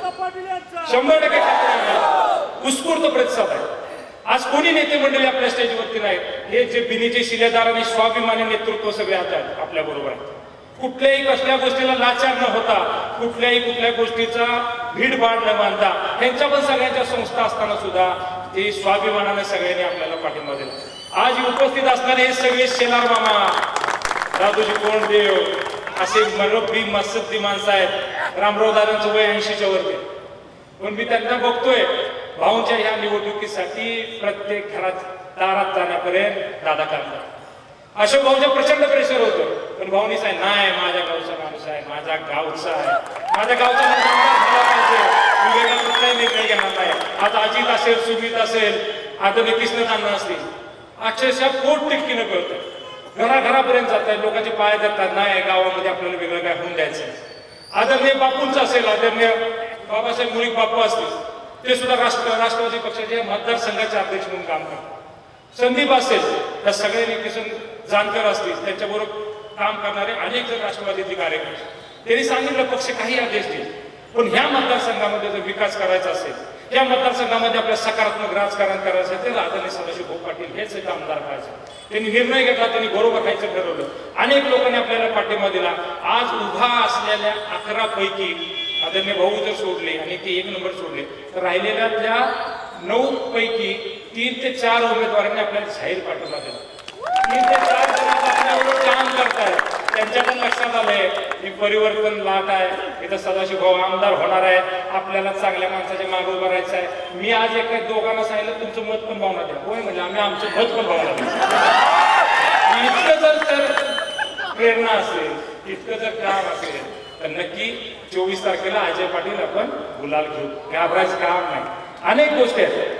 100% खात्री, उत्स्फूर्त प्रतिसाद आहे. आज कोणी नेते मंडळी आपल्या स्टेजवरती नाहीत, हे जे बिनीचे शिलेदार आणि स्वाभिमानी नेतृत्व सगळे आहेत आपल्या बरोबर आहेत. कुठल्याही कसल्या गोष्टीला लाचार न होता, कुठल्या गोष्टीचा भीडभाड न मानता, ह्यांच्या पण सगळ्यांच्या संस्था असताना सुद्धा ते स्वाभिमानाने सगळ्यांनी आपल्याला पाठिंबा दिला. आज उपस्थित असणारे हे सगळे शेलार मामा, दादूजी कोंडदेव असे मरबी मसद्दी माणसं आहेत. रामराव दादांचं वय 80च्या वरती, पण मी त्यांना बघतोय भाऊंच्या ह्या निवडणुकीसाठी प्रत्येक घरात दारात जाण्यापर्यंत दादा करतात. अशोक भाऊंच्या प्रचंड प्रेशर होतं, पण भाऊनी सांग नाही, माझ्या गावचा माणूस आहे, माझ्या गावचा आहे, माझ्या गावचा माणूस झाला पाहिजे, मी वेगळा कुठलाही निर्णय घेणार नाही. आता अजित असेल, सुमित असेल, आदरणीय कृष्णकांना असतील, अक्षरशः पोट तिटकीनं करतात, घराघरापर्यंत जातात, लोकांचे पाय धरतात, नाही गावामध्ये आपल्याला वेगळं काय होऊन द्यायचं. आदरणीय बापूंचं असेल, आदरणीय बाबासाहेब मुळीक बापू असतील, ते सुद्धा राष्ट्रवादी पक्षाचे मतदारसंघाचे अध्यक्ष म्हणून काम करतात. संदीप असेल, त्या सगळ्यांनी किसन जानकर असतील, त्यांच्याबरोबर काम करणारे अनेक जण राष्ट्रवादीचे कार्यकर्ते, त्यांनी सांगितलं पक्ष काही आदेश देईल, पण ह्या मतदारसंघामध्ये जर विकास करायचा असेल, या मतदारसंघामध्ये आपल्या सकारात्मक राजकारण करायचं असेल, तर आदरणीय सदाशिव भाऊ पाटील हेच एक आमदार पाहिजे. त्यांनी निर्णय घेतला, त्यांनी बरोबर खायचं ठरवलं. अनेक लोकांनी आपल्याला पाठिंबा दिला. आज उभा असलेल्या 11 पैकी आदरणीय भाऊ जर सोडले आणि ते 1 नंबर सोडले, तर राहिलेल्या त्या 9 पैकी 3 ते 4 उमेदवारांनी आपल्याला जाहीर पाठिंबा दिला. 3 ते 4 जण आपल्याबरोबर काम करतायत, त्यांच्या पण लक्षात आलंय की परिवर्तन लाट आहे, इथं सदाशिव भाऊ आमदार होणार आहे, आपल्याला चांगल्या माणसाच्या मागे उभं राहायचं आहे. मी आज एका दोघांना सांगितलं तुमचं मत पण भावना द्या. होय म्हणजे आम्ही आमचं मत पण भावना द्या. इतकं जर प्रेरणा असेल, इतकं जर काम असेल, तर नक्की 24 तारखेला अजय पाटील आपण गुलाल घेऊ, घाबरायचं काम नाही. अनेक गोष्टी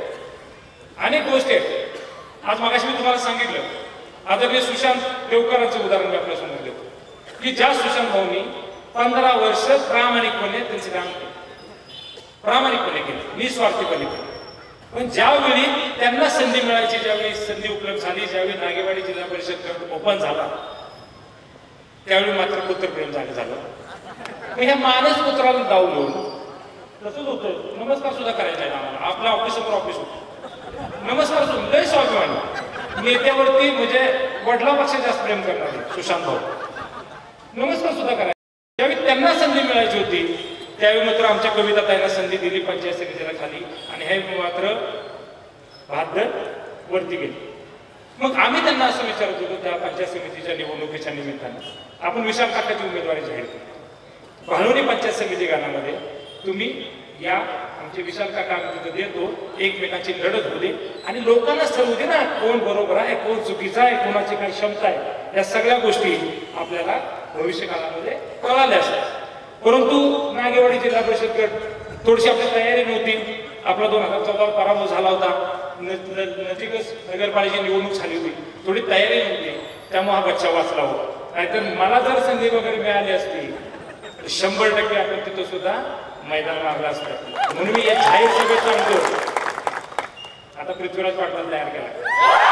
आहेत. आज मगाशी मी तुम्हाला सांगितलं, आदरणीय सुशांत देवकरांचं उदाहरण मी आपल्या समोर देतो, की ज्या सुशांत भाऊनी 15 वर्ष प्रामाणिकपणे त्यांचे काम केले, प्रामाणिकपणे केले, निस्वार्थीपणे केले. पण ज्यावेळी त्यांना संधी मिळायची, ज्यावेळी संधी उपलब्ध झाली, ज्यावेळी नागेवाडी जिल्हा परिषद ओपन झाला, त्यावेळी मात्र पुत्रप्रेम झालं. ह्या मानस पुत्राला डावलून तसंच होतं. नमस्कार सुद्धा करायचा आहे आम्हाला, आपल्या ऑफिससमोर ऑफिस होतं, नमस्कार सुद्धा लय स्वाभिमानी. नेत्यावरती म्हणजे वडिलापेक्षा जास्त प्रेम करणारे सुशांत भाऊ, नमस्कार सुद्धा करायचा. ज्यावेळी त्यांना संधी मिळायची होती, त्यावेळी मात्र आमच्या कविता त्यांना संधी दिली पंचायत समितीला खाली, आणि हे मात्र बहादर वरती गेले. मग आम्ही त्यांना असं विचारत होतो त्या पंचायत समितीच्या निवडणुकीच्या निमित्तानं आपण विशाल काकाची उमेदवारी जाहीर केली. भालोनी पंचायत समिती गाण्यामध्ये तुम्ही या आमचे विशाल काका आम्ही तिथं देतो, एकमेकांची लढत होते आणि लोकांनाच ठरवू दे ना कोण बरोबर आहे कोण चुकीचं आहे कोणाची काही क्षमता आहे. या सगळ्या गोष्टी आपल्याला भविष्य काळामध्ये कळाल्या असतात. परंतु नागेवाडी जिल्हा परिषद गट थोडीशी आपली तयारी नव्हती. आपला 2014 पराभव झाला होता. नजीकच नगरपालिकेची निवडणूक झाली होती. थोडी तयारी नव्हती, त्यामुळे हा बच्चा वाचला होता. नाहीतर मला जर संधी वगैरे मिळाली असती 100% आपण तिथं सुद्धा मैदान मारलं असतं. म्हणून मी एक जाहीर सभेत सांगतो, आता पृथ्वीराज पाटलांना तयार केला.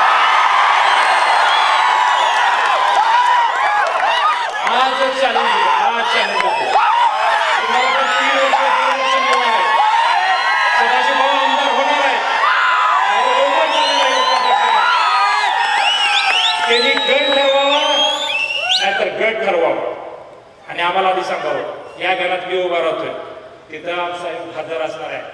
आज चॅलेंज सदाशिव भाऊ आमदार होणार आहे. त्यांनी गट ठरवावा नाहीतर गट ठरवावा आणि आम्हाला आधी सांगावं या घरात मी उभा राहतोय तिथं आमचा खासदार असणार आहे.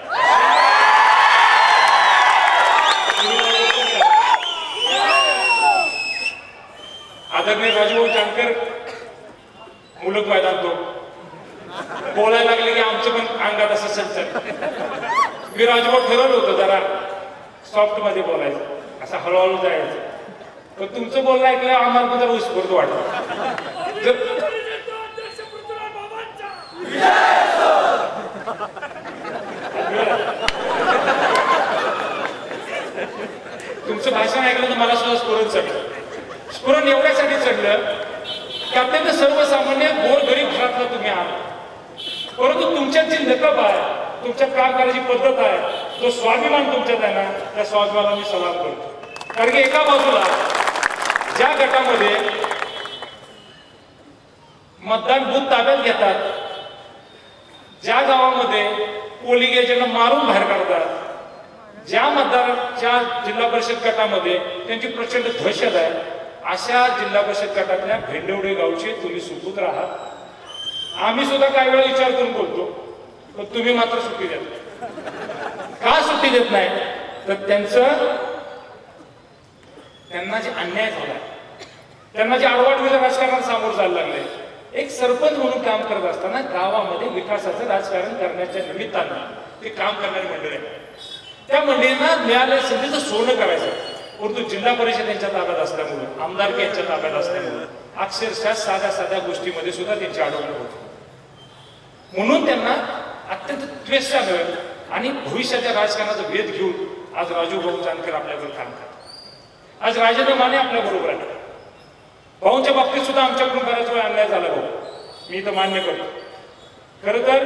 आदरणीय राजभाऊ जानकर मुलुक मैदान तो बोलायला लागले की आमचं पण अंगात असं सलचल. मी राजभाऊ ठरवलं होतं जरा सॉफ्ट मध्ये बोलायचं, असं हळूहळू जायचं. पण तुमचं बोलणं ऐकलं आम्हाला पण जरा उत्स्फूर्त वाटतं. तुमचं भाषण ऐकलं तर मला सुद्धा स्फुरण चढलं. स्फुरण एवढ्यासाठी चढलं की आपल्याला सर्वसामान्य गोरगरीब घरातला तुम्ही आहात, परंतु तुमच्यात जी लकब आहे, तुमच्या काम करायची पद्धत आहे, जो स्वाभिमान तुमच्यात आहे ना, त्या स्वाभिमानाला मी सलाम करतो. कारण की एका बाजूला ज्या गटामध्ये मतदान बूथ ताब्यात घेतात, ज्या गावामध्ये पोलिंग एजंटला मारून बाहेर काढतात, ज्या मतदाराच्या जिल्हा परिषद गटामध्ये त्यांची प्रचंड दहशत आहे, अशा जिल्हा परिषद गटातल्या भेंडवडे गावचे तुम्ही सुपुत्र आहात. आम्ही सुद्धा काही वेळा विचार करून बोलतो, पण तुम्ही मात्र सुट्टी देत नाही. का सुट्टी देत नाही तर त्यांना जे अन्याय झाला, त्यांना जे आडवाडवीच्या राजकारणात सामोरं जायला लागले. एक सरपंच म्हणून काम करत असताना गावामध्ये विकासाचं राजकारण करण्याच्या निमित्तानं ते काम करणारी मंडळी आहे. त्या मंडळींना मिळालेल्या संधीचं सोनं करायचं, परंतु जिल्हा परिषद यांच्या ताब्यात असल्यामुळे, आमदारकी यांच्या ताब्यात असल्यामुळे अक्षरशः साध्या साध्या गोष्टीमध्ये सुद्धा त्यांची अडवणूक होती. म्हणून त्यांना अत्यंत द्वेषानं आणि भविष्याच्या राजकारणाचा वेध घेऊन आज राजूभाऊ जानकर आपल्याकडे काम करतात. आज राजेंद्र माने आपल्या बरोबर आहे. भाऊंच्या बाबतीत सुद्धा आमच्याकडून बऱ्याच वेळा अन्याय झाला भाऊ, मी तर मान्य करतो. खरं तर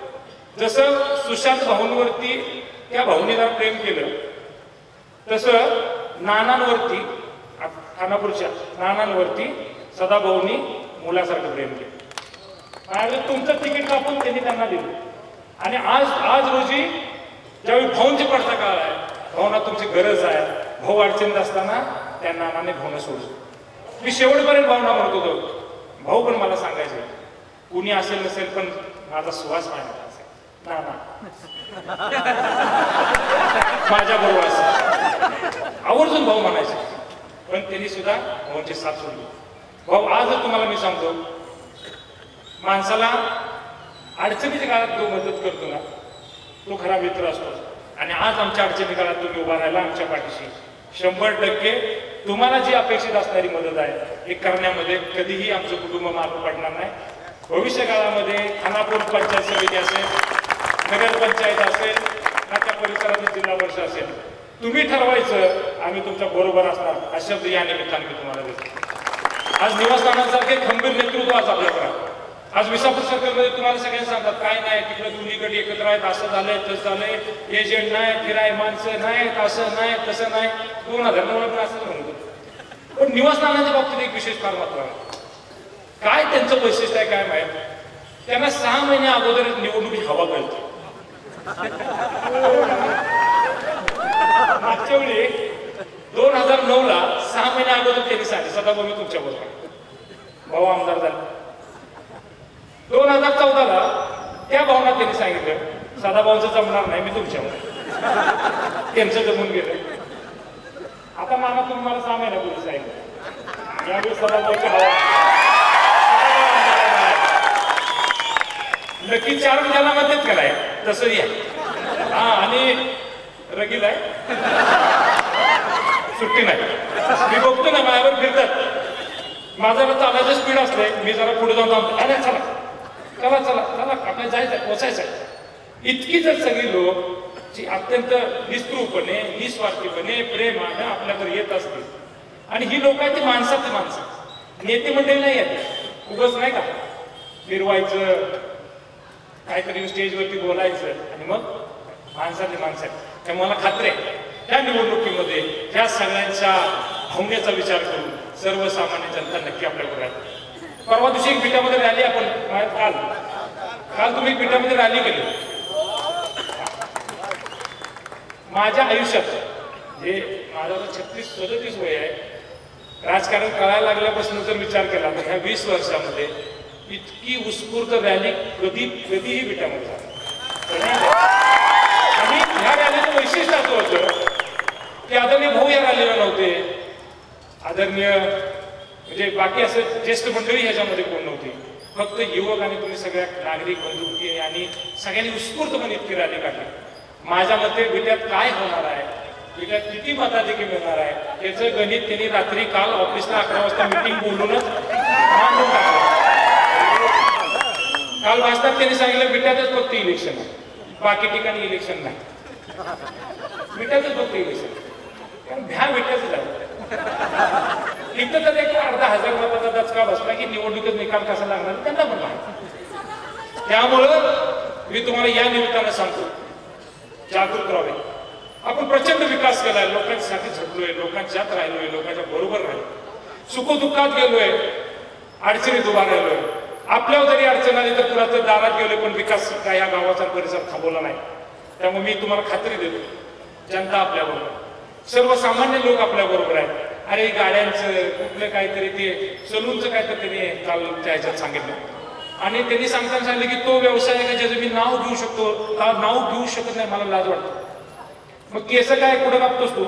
जसं सुशांत भाऊंवरती त्या भाऊंनी जरा प्रेम केलं, तसं नानांवरती, खानापूरच्या नानांवरती सदाभाऊंनी मुलासारखं प्रेम केलं. आणि तुमचं तिकीट कापून त्यांनी त्यांना दिलं. आणि आज रोजी ज्यावेळी भाऊंची पडता काळ आहे, भाऊंना तुमची गरज आहे, भाऊ अडचणीत असताना त्या नानाने भाऊंना सोडलं. मी शेवटपर्यंत भावना म्हणत होतो, भाऊ पण मला सांगायचे कुणी असेल नसेल पण माझा सुवास मानला असेल, नाना माझ्या बरोबर असेल, आवर्जून भाऊ म्हणायचे. पण त्यांनी सुद्धा भाऊंची साथ सोडली. भाऊ आजच तुम्हाला मी सांगतो, माणसाला अडचणीच्या काळात जो मदत करतो ना तो खरा मित्र असतो. आणि आज आमच्या अडचणी काळात तुम्ही उभा राहिला आमच्या पाठीशी. 100% तुम्हाला जी अपेक्षित असणारी मदत आहे हे करण्यामध्ये कधीही आमचं कुटुंब मागे पडणार नाही. भविष्य काळामध्ये खानापूर पंचायत समिती असेल, नगरपंचायत असेल, त्या परिसरातील जिल्हा परिषद असेल, तुम्ही ठरवायचं, आम्ही तुमच्या बरोबर असणार. हा शब्द या निमित्ताने मी तुम्हाला देतो. आज निवासस्थानांसारखे खंबीर नेतृत्व आज आपल्याकडे. आज विसापूर सर्कलमध्ये तुम्हाला सगळ्यांना सांगतात काय नाही, तिकडे दोन्हीकडे एकत्र आहेत, असं झालंय तसं झालंय, एजंट नाही, फिराय माणसं नाही, असं नाही तसं नाही. 2009 पण असंच म्हणत होतं. पण निवासस्थानाच्या बाबतीत एक विशेष फार महत्व आहे. काय त्यांचं वैशिष्ट्य आहे काय माहित, त्यांना 6 महिने अगोदर निवडणुकीची हवा कळते. मागच्या वेळी 2009ला 6 महिने अगोदर त्यांनी सांगितलं सदाभाऊ मी तुमच्या बरोबर, भाऊ आमदार झाले. 2014ला त्या भावना त्यांनी सांगितलं सदाभाऊंचं जमणार नाही, मी तुमच्यावर. त्यांचं जमून गेलं. आता मामा तुम्ही मला 6 महिन्यापूर्वी सांगितलं यावेळी सभागृहाची हवा नक्की 4 महिन्याला मध्येच केलाय तसं या. हा आणि रगील आहे सुट्टी नाही. मी बघतो ना माझ्यावर फिरतात माझा चालायचं स्पीड असते मी जरा पुढे जाऊन थांबतो अरे चला चला चला चला आपल्याला जायचं पोचायचं इतकी जर सगळी लोक जी अत्यंत निस्पृहपणे निस्वार्थीपणे प्रेमाने आपल्याकडे येत असतील आणि ही लोक आहेत ती माणसातली माणसं नेते मंडळी नाही आहेत उगाच नाही का फिरवायचं काहीतरी स्टेजवरती बोलायचं आणि मग माणसातली माणसं आहेत. त्यामुळे मला खात्री आहे त्या निवडणुकीमध्ये ह्या सगळ्यांच्या भावनेचा विचार करून सर्वसामान्य जनता नक्की आपल्याकडे राहते. परवा दिवशी एक पिठामध्ये रॅली आपण काल तुम्ही पिठामध्ये रॅली केली. माझ्या आयुष्यात जे माझा 36-37 वय आहे राजकारण कळायला लागल्यापासून जर विचार केला तर ह्या 20 वर्षामध्ये इतकी उत्स्फूर्त रॅली कधीही पिठामध्ये झाली. आणि ह्या रॅलीचं वैशिष्ट्य असं होतं की आदरणीय भाऊ या रॅलीला नव्हते आदरणीय म्हणजे बाकी असं ज्येष्ठ मंडळी ह्याच्यामध्ये कोण नव्हती फक्त युवक आणि तुम्ही सगळ्या नागरिक बंधू आणि सगळ्यांनी उत्स्फूर्तपणे इतकी रॅली काढली. माझ्या मते विट्यात काय होणार आहे विट्यात किती मताधिक्य मिळणार आहे याचं गणित त्यांनी रात्री काल ऑफिसला 11 वाजता मीटिंग बोलूनच मांडून टाकलं. काल वाजतात त्यांनी सांगितलं विट्यातच फक्त इलेक्शन आहे बाकी ठिकाणी इलेक्शन नाही विट्यातच फक्त इलेक्शन कारण भ्या विट्याचं झालं. इथं तर एक 10,000 मताचा दचका बसला की निवडणुकीत निकाल कसा लागणार त्यांना पण माहिती. त्यामुळं मी तुम्हाला या निमित्तानं सांगतो जागृत राहावे. आपण प्रचंड विकास केलाय लोकांसाठी झटलोय लोकांच्यात राहिलोय लोकांच्या बरोबर राहिलो सुखदुःखात गेलोय अडचणीत उभा राहिलोय. आपल्यावर जरी अडचण आली तर कुणाच्या दारात गेलोय पण विकास काय या गावाचा परिसर थांबवला नाही. त्यामुळे मी तुम्हाला खात्री देतो जनता आपल्याबरोबर सर्वसामान्य लोक आपल्या बरोबर आहेत. अरे गाड्यांचं कुठलं काहीतरी ते सलूनचं काहीतरी त्यांनी काल त्या ह्याच्यात सांगितलं आणि त्यांनी सांगताना सांगितलं की तो व्यवसाय आहे का ज्याचं मी नाव घेऊ शकतो नाव घेऊ शकत नाही मला लाज वाटतं. मग केस काय कुठं कापतोस तू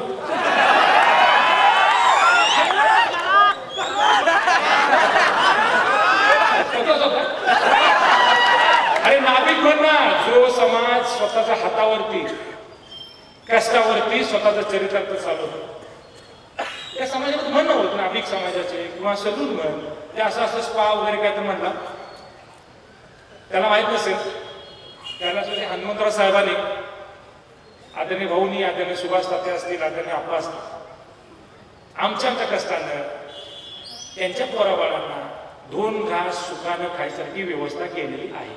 अरे नाभिक म्हण ना जो समाज स्वतःच्या हातावरती कष्टावरती स्वतःचं चरितार्थ चालवतो त्या समाजामध्ये म्हणणं होत नाभिक समाजाचे किंवा सलून म्हण ते असं स्पा वगैरे काय तर म्हणला त्याला माहित नसेल त्याला हनुमंतराव साहेबांनी आदरणीय भाऊनी आदरणीय सुभाष तात्या असतील आदरणीय आप्पा असतील आमच्या कष्टानं त्यांच्या पोराबाळांना 2 घास सुखानं खायसारखी व्यवस्था केलेली आहे.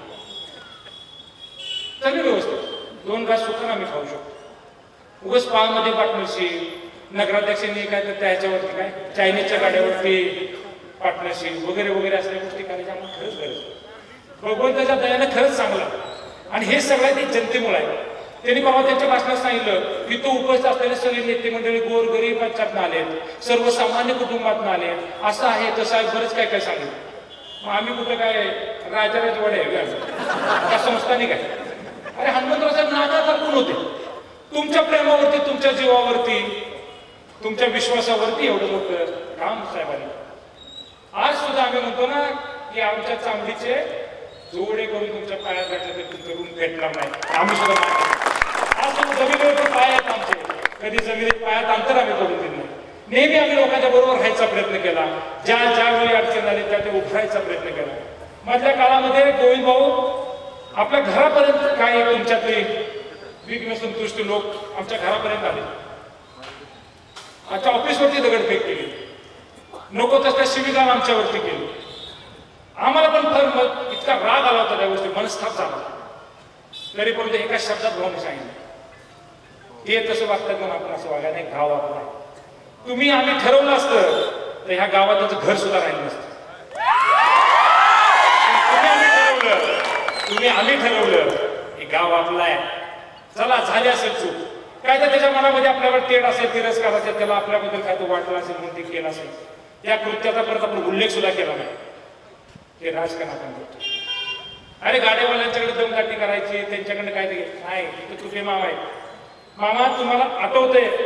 चांगली व्यवस्था 2 घास सुखानं आम्ही खाऊ शकतो. उगाच पामध्ये पार्टनरशिप नगराध्यक्षांनी काय तर त्याच्यावरती काय चायनीजच्या गाड्यावरती पार्टनरशिप वगैरे वगैरे असल्या गोष्टी करायच्या आम्हाला खरंच गरज भगवंताच्या दयानं खरंच चांगला आणि हे सगळ्यात एक जनतेमुळे आहे. त्यांनी परवा त्यांच्या भाषणात सांगितलं की तो उपस्थित असलेले सगळे नेते मंडळी गोरगरीबांच्यात आलेत सर्वसामान्य कुटुंबात आले असं आहे तसं आहे बरंच काय काय सांगितलं. मग आम्ही कुठं काय राजाराजवाडे आहे का संस्थानिक आहे. अरे हनुमंतराव साहेब नादाचा कोण होते तुमच्या प्रेमावरती तुमच्या जीवावरती तुमच्या विश्वासावरती एवढं मोठं काम साहेबांनी. आज सुद्धा आम्ही म्हणतो ना की आमच्या चांगलीचे जोडे करून तुमच्या पायात घातले तर तुमचं ऋण भेटणार नाही. आम्ही सुद्धा आज जमिनीवरती पाय आहेत आमचे कधी जमिनीत पायात अंतर आम्ही करून दिलं नाही. नेहमी आम्ही लोकांच्या बरोबर राहायचा प्रयत्न केला ज्या ज्यावेळी अडचण आली त्या ते उभरायचा प्रयत्न केला. मधल्या काळामध्ये गोविंद भाऊ आपल्या घरापर्यंत काय तुमच्यातले विघ्न संतुष्ट लोक आमच्या घरापर्यंत आले आमच्या ऑफिसवरती दगडफेक केली नको तसल्या शिवीगाळ आमच्यावरती केली. आम्हाला पण फार इतका राग आला होता त्या गोष्टी मनस्ताप झाला तरी पण एका शब्दात भाऊने सांगितलं हे तसं वागतात म्हणून आपण असं वागा नाही गाव आपला तुम्ही आम्ही ठरवलं असतं तर ह्या गावात त्याचं घर सुद्धा राहिलं नसतं. तुम्ही आम्ही ठरवलं हे गाव आपलं आहे चला झाली असेल चूक काय तर त्याच्या मनामध्ये आपल्यावर तेढ असेल तिरस्कार असेल त्याला आपल्याबद्दल काय तो वाटलं असेल म्हणून ते केलं असेल त्या कृत्याचा परत आपण उल्लेख सुद्धा केला नाही. हे राजकारण आपण करतो. अरे गाड्यावाल्यांच्याकडे दमदाटी करायची त्यांच्याकडे काय नाही तर तुझे मामा आहे मामा तुम्हाला आठवतंय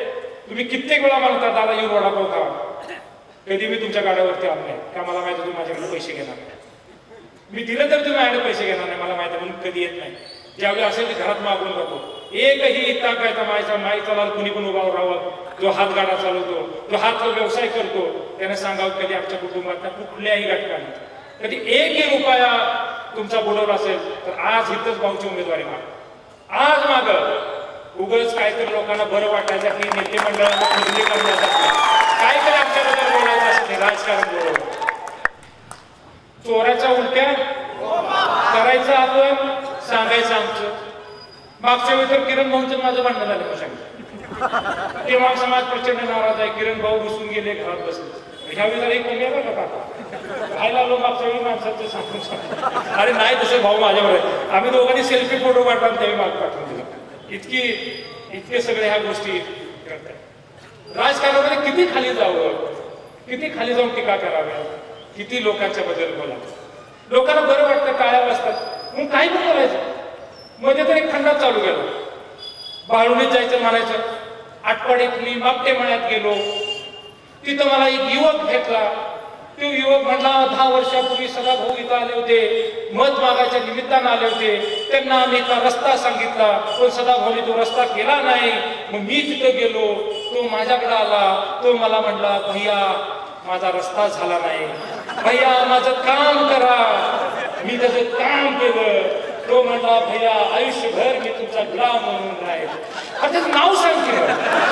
तुम्ही कित्येक वेळा म्हणता दादा येऊन वडापाव खावा. कधी मी तुमच्या गाड्यावरती आलो नाही का मला माहिती तुम्ही माझ्याकडे पैसे घेणार नाही. मी दिलं तर तुम्ही माझ्याकडे पैसे घेणार नाही मला माहिती म्हणून कधी येत नाही. ज्यावेळी असेल ते घरात मागून जातो. एकही इतका काय माईचा लाल कुणी पण उभा राहावं. जो हातगाडा चालवतो, जो हात व्यवसाय करतो, त्याने सांगावं कधी आमच्या कुटुंबात कुठल्याही घटकाने कधी एकही रुपया तुमचा बुडवला असेल तर आज इथंच भाऊची उमेदवारी माग. आज माग उगाच काहीतरी लोकांना बरं वाटायचं की नेते मंडळाला खरेदी करण्यासाठी काहीतरी आमच्याबद्दल बोलायचं असते. राजकारण बोलवलं चोराच्या उलट्या करायचं आपण, सांगायचं आमचं. मागच्या वेळी तर किरण भाऊंचं माझं भांडण झालं मग सांगितलं. तेव्हा समाज प्रचंड नाराज आहे. किरण भाऊ घुसून गेले, घरात बसले. ह्यावेळी जर एक कमी आहे बरं का खायला आलो मागच्या वेळी माणसाचं सांगून अरे नाही तसं भाऊ माझ्यावर आहे. आम्ही दोघांनी सेल्फी फोटो काढला त्यावेळी माग पाठवून दिला. इतके सगळे ह्या गोष्टी करतात. राजकारणामध्ये किती खाली जावं, किती खाली जाऊन टीका कराव्या, किती लोकांच्या बद्दल बोला. लोकांना बरं वाटतं, काळ्या वाजतात मग काही पण बोलायचं. मध्ये तर एक खंडात चालू गेलो. बाळूनीत जायचं म्हणायचं. आटपाडीत मी मापटे मळ्यात गेलो. तिथं मला एक युवक भेटला. तो युवक म्हणला 10 वर्षापूर्वी सदा भाऊ इथं आले होते, मत मागायच्या निमित्तानं आले होते. त्यांना आम्ही एका रस्ता सांगितला पण सदा भाऊनी तो रस्ता केला नाही. मग मी तिथं गेलो, तो माझ्याकडे आला. तो मला म्हणला भैया माझा रस्ता झाला नाही, भैया माझं काम करा. मी त्याचं काम केलं. तो म्हणला भैया आयुष्यभर मी तुमचा गुलाम म्हणून राहील. त्याचं नाव सांग की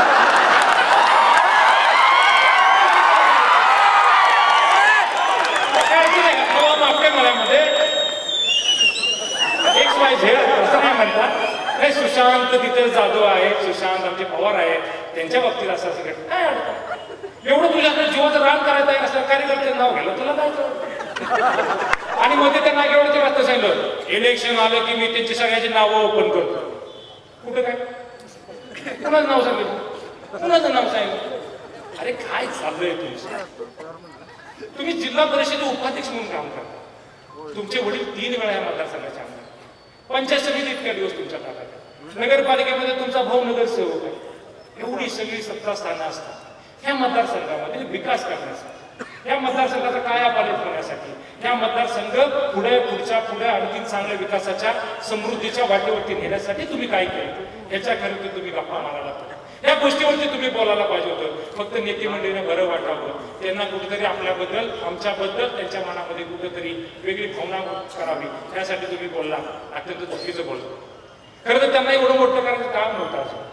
सुशांत तिथे जाधव आहेत, सुशांत आमचे पवार आहेत, त्यांच्या बाबतीत असं घडतं काय अडतं. एवढं तुझ्याकडे जीवाचं रान करायचं आहे असं कार्यकर्त्यांचं नाव घ्यायला तुला काय. आणि मध्ये त्या नागेवाडीचे वाटतं सांगितलं इलेक्शन आलं की मी त्यांची सगळ्याची नावं ओपन करतो. कुठं काय कुणाचं नाव सांगितलं, कुणाचं नाव सांगितलं. अरे काय चाललंय तुमचं. तुम्ही जिल्हा परिषद उपाध्यक्ष म्हणून काम करता. तुमचे वडील 3 वेळा या मतदारसंघाचे आमदार. पंचायत समिती इतक्या दिवस तुमच्या ताब्यात. नगरपालिकेमध्ये तुमचा भाऊ नगरसेवक आहे. एवढी सगळी सत्ता स्थानं असतात ह्या मतदारसंघामध्ये विकास करण्यासाठी, ह्या मतदारसंघाचा कायापालट करण्यासाठी, ह्या मतदारसंघ पुढे आणखी चांगल्या विकासाच्या समृद्धीच्या वाटेवरती नेण्यासाठी तुम्ही काय केलं याच्याकरिता तुम्ही गप्पा मारायला पाहिजे. या गोष्टीवरती तुम्ही बोलायला पाहिजे होतं. फक्त नेते मंडळीने बरं वाटावं, त्यांना कुठेतरी आपल्याबद्दल आमच्याबद्दल त्यांच्या मनामध्ये कुठेतरी वेगळी भावना करावी यासाठी तुम्ही बोलला. अत्यंत चुकीचं बोलतो. खरं तर त्यांना एवढं मोठं करायचं काम नव्हतं.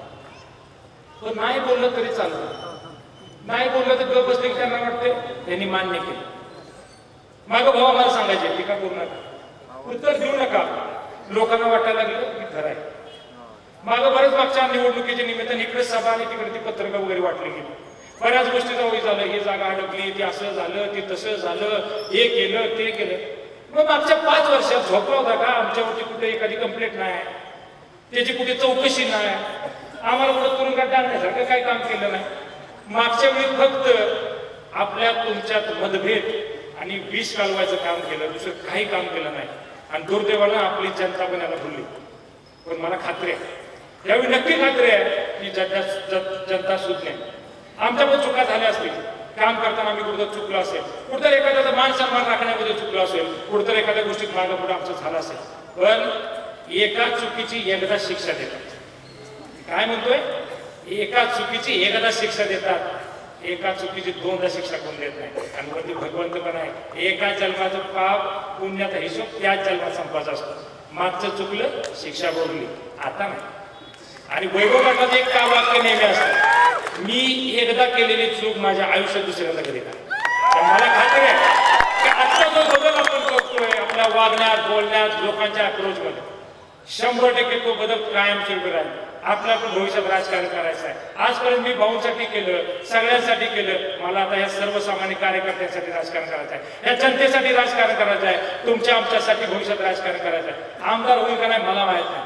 पण नाही बोललं तरी चालतं. नाही बोललं तर गप बसले त्यांना वाटते त्यांनी मान्य केलं. मागं भाऊ आम्हाला सांगायचे टीका करू नका, उत्तर देऊ नका. लोकांना वाटायला लागलं की खरं आहे. मागं बरेच मागच्या निवडणुकीच्या निमित्ताने इकडे सभा आणि तिकडे ती पत्रकं वगैरे वाटली गेली. बऱ्याच गोष्टीचा होई झालं. ही जागा अडकली, ती असं झालं, ती तसं झालं, हे केलं ते केलं. मग मागच्या 5 वर्षात झोपला होता का आमच्यावरती कुठे एखादी कंप्लेंट नाही, त्याची कुठे चौकशी नाही, आम्हाला कुठं तुरुंगात टाकण्यासारखं काही काम केलं नाही. मागच्या वेळी फक्त आपल्या तुमच्यात मतभेद आणि विष घालवायचं काम केलं, दुसरं काही काम केलं नाही. आणि दुर्दैवानं आपली जनता पण याला भुलली. पण मला खात्री आहे यावेळी नक्की खात्री आहे की जनता सुज्ञ. आमच्या पण चुका झाल्या असतील. काम करताना आम्ही कुठं चुकलो असेल, कुठतर एखाद्याचा मान सन्मान राखण्यामध्ये चुकलो असेल, कुठतर एखाद्या गोष्टीत मागं पुढे आमचं झालं असेल. पण एका चुकीची एकदा शिक्षा देतात. काय म्हणतोय, एका चुकीची एकदा शिक्षा देतात, एका चुकीची 2दा शिक्षा कोण देत नाही. आणि वरती भगवंत पण आहे, एका जन्माचं पाप पुण्याचा हिशोब त्याच जन्मात संपायचा असतो. मागचं चुकलं शिक्षा भोगली, आता नाही. आणि वैभव पाटलाचं एक का वाक्य नेहमी असतं, मी एकदा केलेली चूक माझ्या आयुष्यात दुसऱ्यांदा कधी नाही. मला खात्री आहे की आत्ता जो बदल आपण करतोय आपल्या वागण्यात बोलण्यात लोकांच्या अप्रोचमध्ये 100% तो बदल कायमस्वरूपी राहील. आपल्या पण भविष्यात राजकारण करायचं आहे. आजपर्यंत मी भाऊंसाठी केलं, सगळ्यांसाठी केलं. मला आता या सर्वसामान्य कार्यकर्त्यांसाठी राजकारण करायचं आहे, या जनतेसाठी राजकारण करायचं आहे, तुमच्या आमच्यासाठी भविष्यात राजकारण करायचं आहे. आमदार होईल का नाही मला माहित नाही.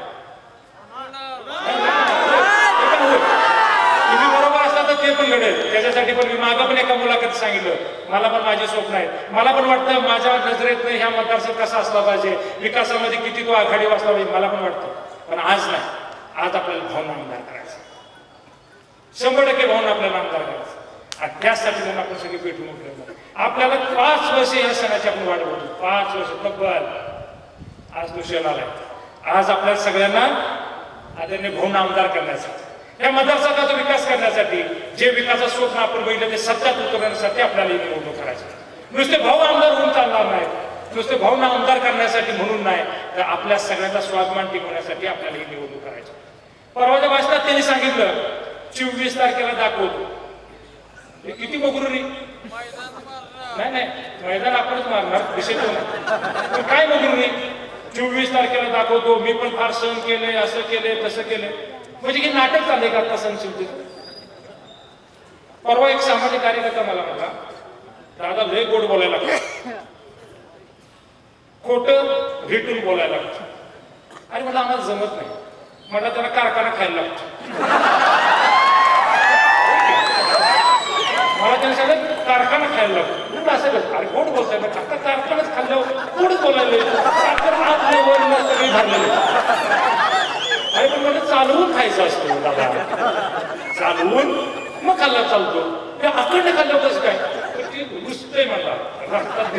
तुम्ही बरोबर असला तर ते पण घडेल. त्याच्यासाठी पण मी मागं पण एका मुलाखतीत सांगितलं, मला पण माझी स्वप्न आहेत. मला पण वाटतं माझ्या नजरेत ह्या मतदारसंघ कसा असला पाहिजे, विकासामध्ये किती तो आघाडी वाचला पाहिजे, मला पण वाटतं. पण आज नाही. आज आपल्याला भावना आमदार करायचं. 100% भाऊंना आपल्याला आमदार करायचं आणि त्यासाठी म्हणून आपण सगळे पेटून उठले. आपल्याला 5 वर्ष या सणाची आपण वाट बघतो. 5 वर्ष तब्बल. आज तो क्षण आलाय. आज आपल्या सगळ्यांना आदरणीय भाऊंना आमदार करण्यासाठी, या मतदारसंघाचा विकास करण्यासाठी, जे विकासाचं स्वप्न आपण बघितलं ते सत्यात उतरवण्यासाठी आपल्याला निवडणूक करायची. नुसते भाऊ आमदार होऊन चालणार नाही, नुसते भाऊंना आमदार करण्यासाठी म्हणून नाही, तर आपल्या सगळ्यांचा स्वाभिमान टिकवण्यासाठी आपल्याला ही निवडणूक करायची. परवाच्या भाषणात त्यांनी सांगितलं 24 तारखेला दाखवतो. हे किती मगरुरी. नाही नाही, मैदान आपणच मारणार, विषय तो नाही. काय मगरुरी. 24 तारखेला दाखवतो, मी पण फार सहन केलंय, असं केलंय, तसं केलंय. म्हणजे की नाटक चाललंय का आता सहनशीलतेत. परवा एक सामाजिक कार्यकर्ता मला म्हटला, दादा लय गोड बोलायला लागतं, खोटं भेटून बोलायला लागतं. आणि मला आम्हाला जमत नाही. मला त्याला कारखाना खायला लागतो. मला त्याने सांगितलं कारखाना खायला लागतो. असं कसं. अरे गोड बोलताय ना, आता कारखानाच खाल्ल्यावर गोड बोलायला सगळी भरलेली. अरे पण मला चालवून खायचं असतं दादा, चालवून मग खाल्ला चालतो. ते अखंड खाल्लं कसं काय, ते घुसतंय मला रक्तात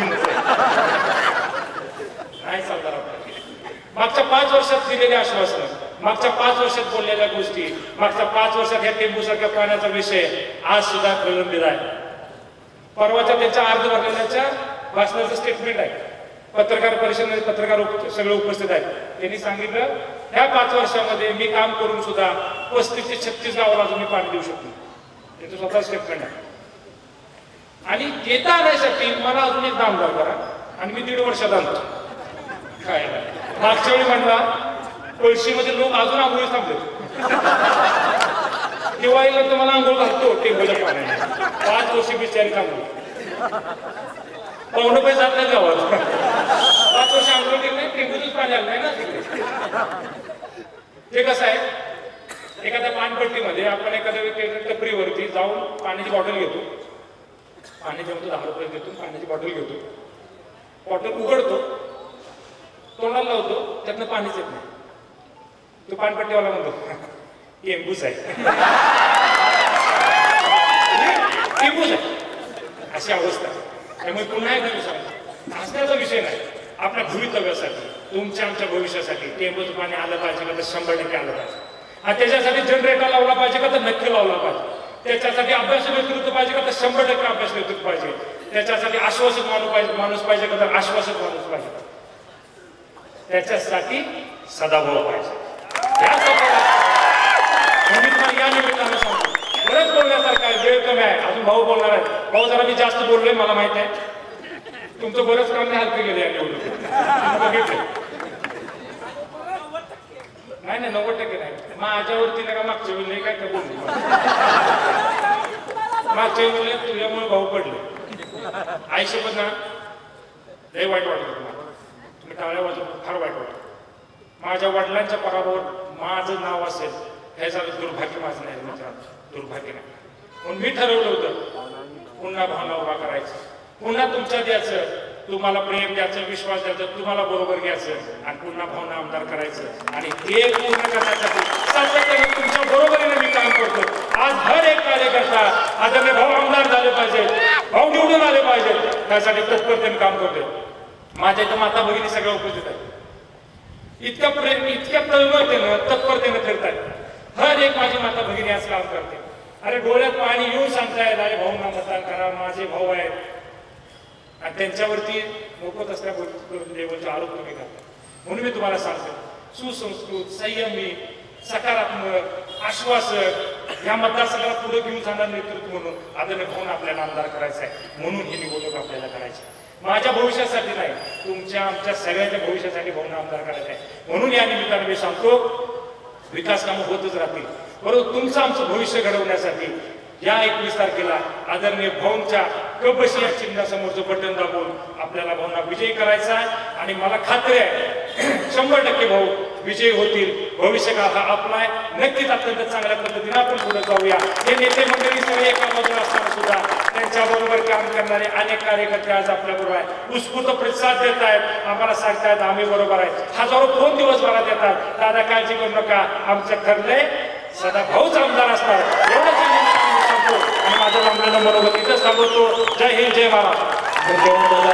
नाही चालणार आपल्याला. मागच्या 5 वर्षात दिलेले आश्वासन, मागच्या 5 वर्षात बोललेल्या गोष्टी, मागच्या 5 वर्षात ह्या टेंबूसारख्या पाण्याचा विषय आज सुद्धा प्रलंबित आहे. परवाच्या त्यांच्या अर्ध भरलेल्याच्या भाषणाचं स्टेटमेंट आहे. पत्रकार परिषदेमध्ये पत्रकार सगळे उपस्थित आहेत. त्यांनी सांगितलं ह्या 5 वर्षामध्ये मी काम करून सुद्धा 35 ते 36 गावाला अजून मी पाणी देऊ शकतो. त्याचं स्वतः स्टेटमेंट आहे. आणि देता आणण्यासाठी मला अजून एकदा आमदार करा आणि मी 1.5 वर्षात आणतो. काय मागच्या वेळी म्हणला पळशीमध्ये लोक अजून आंघोळी थांबले. दिवाळीला तर मला आंघोळ घालतो टेंबूच्या पाण्याने. 5 वर्ष बिचारी थांबली. पाहुणं पैसे जात नाही गावात. 5 वर्ष आंघोळ केली नाही, टेंबूचंच पाणी आलं नाही ना तिकडे. ते कसं आहे, एखाद्या पाणपट्टीमध्ये आपण एखाद्या टपरीवरती जाऊन पाण्याची बॉटल घेतो. पाण्याची म्हणतो 10 रुपये देतो, पाण्याची बॉटल घेतो. बॉटल उघडतो, तोंडाला लावतो, त्यातनं पाणीच येत नाही. तो पाणपट्टीवाला म्हणतो टेंबूच आहे, टेंबूच आहे. अशी अवस्था. त्यामुळे पुन्हा एकदा सांगतो, हसण्याचा विषय नाही. आपल्या भवितव्यासाठी, तुमच्या आमच्या भविष्यासाठी टेंबूचं पाणी आलं पाहिजे का तर 100% आलं पाहिजे. आणि त्याच्यासाठी जनरेटर लावला पाहिजे का तर नक्की लावला पाहिजे. त्याच्यासाठी अभ्यास नेतृत्व पाहिजे का तर 100% अभ्यास नेतृत्व पाहिजे. त्याच्यासाठी आश्वासक माणूस पाहिजे का तर आश्वासक माणूस पाहिजे. त्याच्यासाठी सदाभाऊ पाहिजे. या निमित्तानं सांगतो, बरंच बोलण्यासारखं आहे, वेळ कमी आहे, अजून भाऊ बोलणार आहे. भाऊ जरा मी जास्त बोललोय मला माहित आहे. तुमचं बरंच काम नाही हलके गेले या निवडणुकीत. नाही नाही 90% नाही. माझ्यावरती नका मागच्या वेळी काय का बोलले. मागच्या वेळी तुझ्यामुळे भाऊ पडले. आयुष्यभर ना लय वाईट वाटत तुम्हाला. तुम्ही टाळ्या वाजवून फार वाईट वाटत. माझ्या वडिलांच्या पराभवावर माझं नाव असेल हे झालं दुर्भाग्य माझं नाही. मित्रांनो दुर्भाग्य नाही. म्हणून मी ठरवलं होतं पुन्हा भावना उभा करायचं, पुन्हा तुमच्या द्यायचं, तुम्हाला प्रेम द्यायचं, विश्वास द्यायचा, तुम्हाला बरोबर घ्यायचं आणि पुन्हा भावना आमदार करायचं. आणि ते पूर्ण करण्यासाठी सातत्याने तुमच्या बरोबरीने मी काम करतो. आज हर एक कार्यकर्ता आदरणीय भाऊ आमदार झाले पाहिजे, भाऊ निवडून आले पाहिजे, त्यासाठी तत्परतेने काम करतोय. माझ्या इथं माता भगिनी सगळ्या उपस्थित आहेत. इतक्या प्रेम, इतक्या तळमळतेनं तत्परतेनं फिरतायत. हर एक माझी माता भगिनी आज काम करते. अरे डोळ्यात पाणी येऊन सांगतायत अरे भाऊंना मतदान करा, माझे भाऊ आहेत. आणि त्यांच्यावरती मोफत असल्या लेवलचे आरोप तुम्ही करता. म्हणून मी तुम्हाला सांगतो, सुसंस्कृत, संयमी, सकारात्मक, आश्वासक या मतदारसंघाला पुढे घेऊन जाणार नेतृत्व म्हणून आदरणीय भाऊंना आपल्याला आमदार करायचं आहे. म्हणून ही निवडणूक आपल्याला करायची. माझ्या भविष्यासाठी नाही, तुमच्या आमच्या सगळ्यांच्या भविष्यासाठी भाऊंना आमदार करायचं आहे. म्हणून या निमित्ताने मी सांगतो विकास कामं होतच राहतील, बरोबर तुमचं आमचं भविष्य घडवण्यासाठी या 21 तारखेला आदरणीय भाऊंच्या कबशी या चिन्हासमोरचं बटन दाबून आपल्याला भाऊंना विजयी करायचा आहे. आणि मला खात्री आहे 100% भाऊ विजयी होतील. भविष्यकाळ हा आपला आहे. नक्कीच अत्यंत चांगल्या पद्धतीने आपण पुढे जाऊया. हे नेते मंडळी सगळे एका बाजूला असताना सुद्धा त्यांच्याबरोबर काम करणारे अनेक कार्यकर्ते आज आपल्याबरोबर आहेत. उत्स्फूर्त प्रतिसाद देत आहेत, आम्हाला सांगतायत आम्ही बरोबर आहे. हजारो फोन दिवसभरात येतात, दादा काळजी करू नका, आमचं ठरलंय सदाभाऊच आमदार असणार एवढंच सांगतो आणि माझं लांबलेलं मनोगत इथंच थांबवतो. जय हिंद, जय महाराष्ट्र.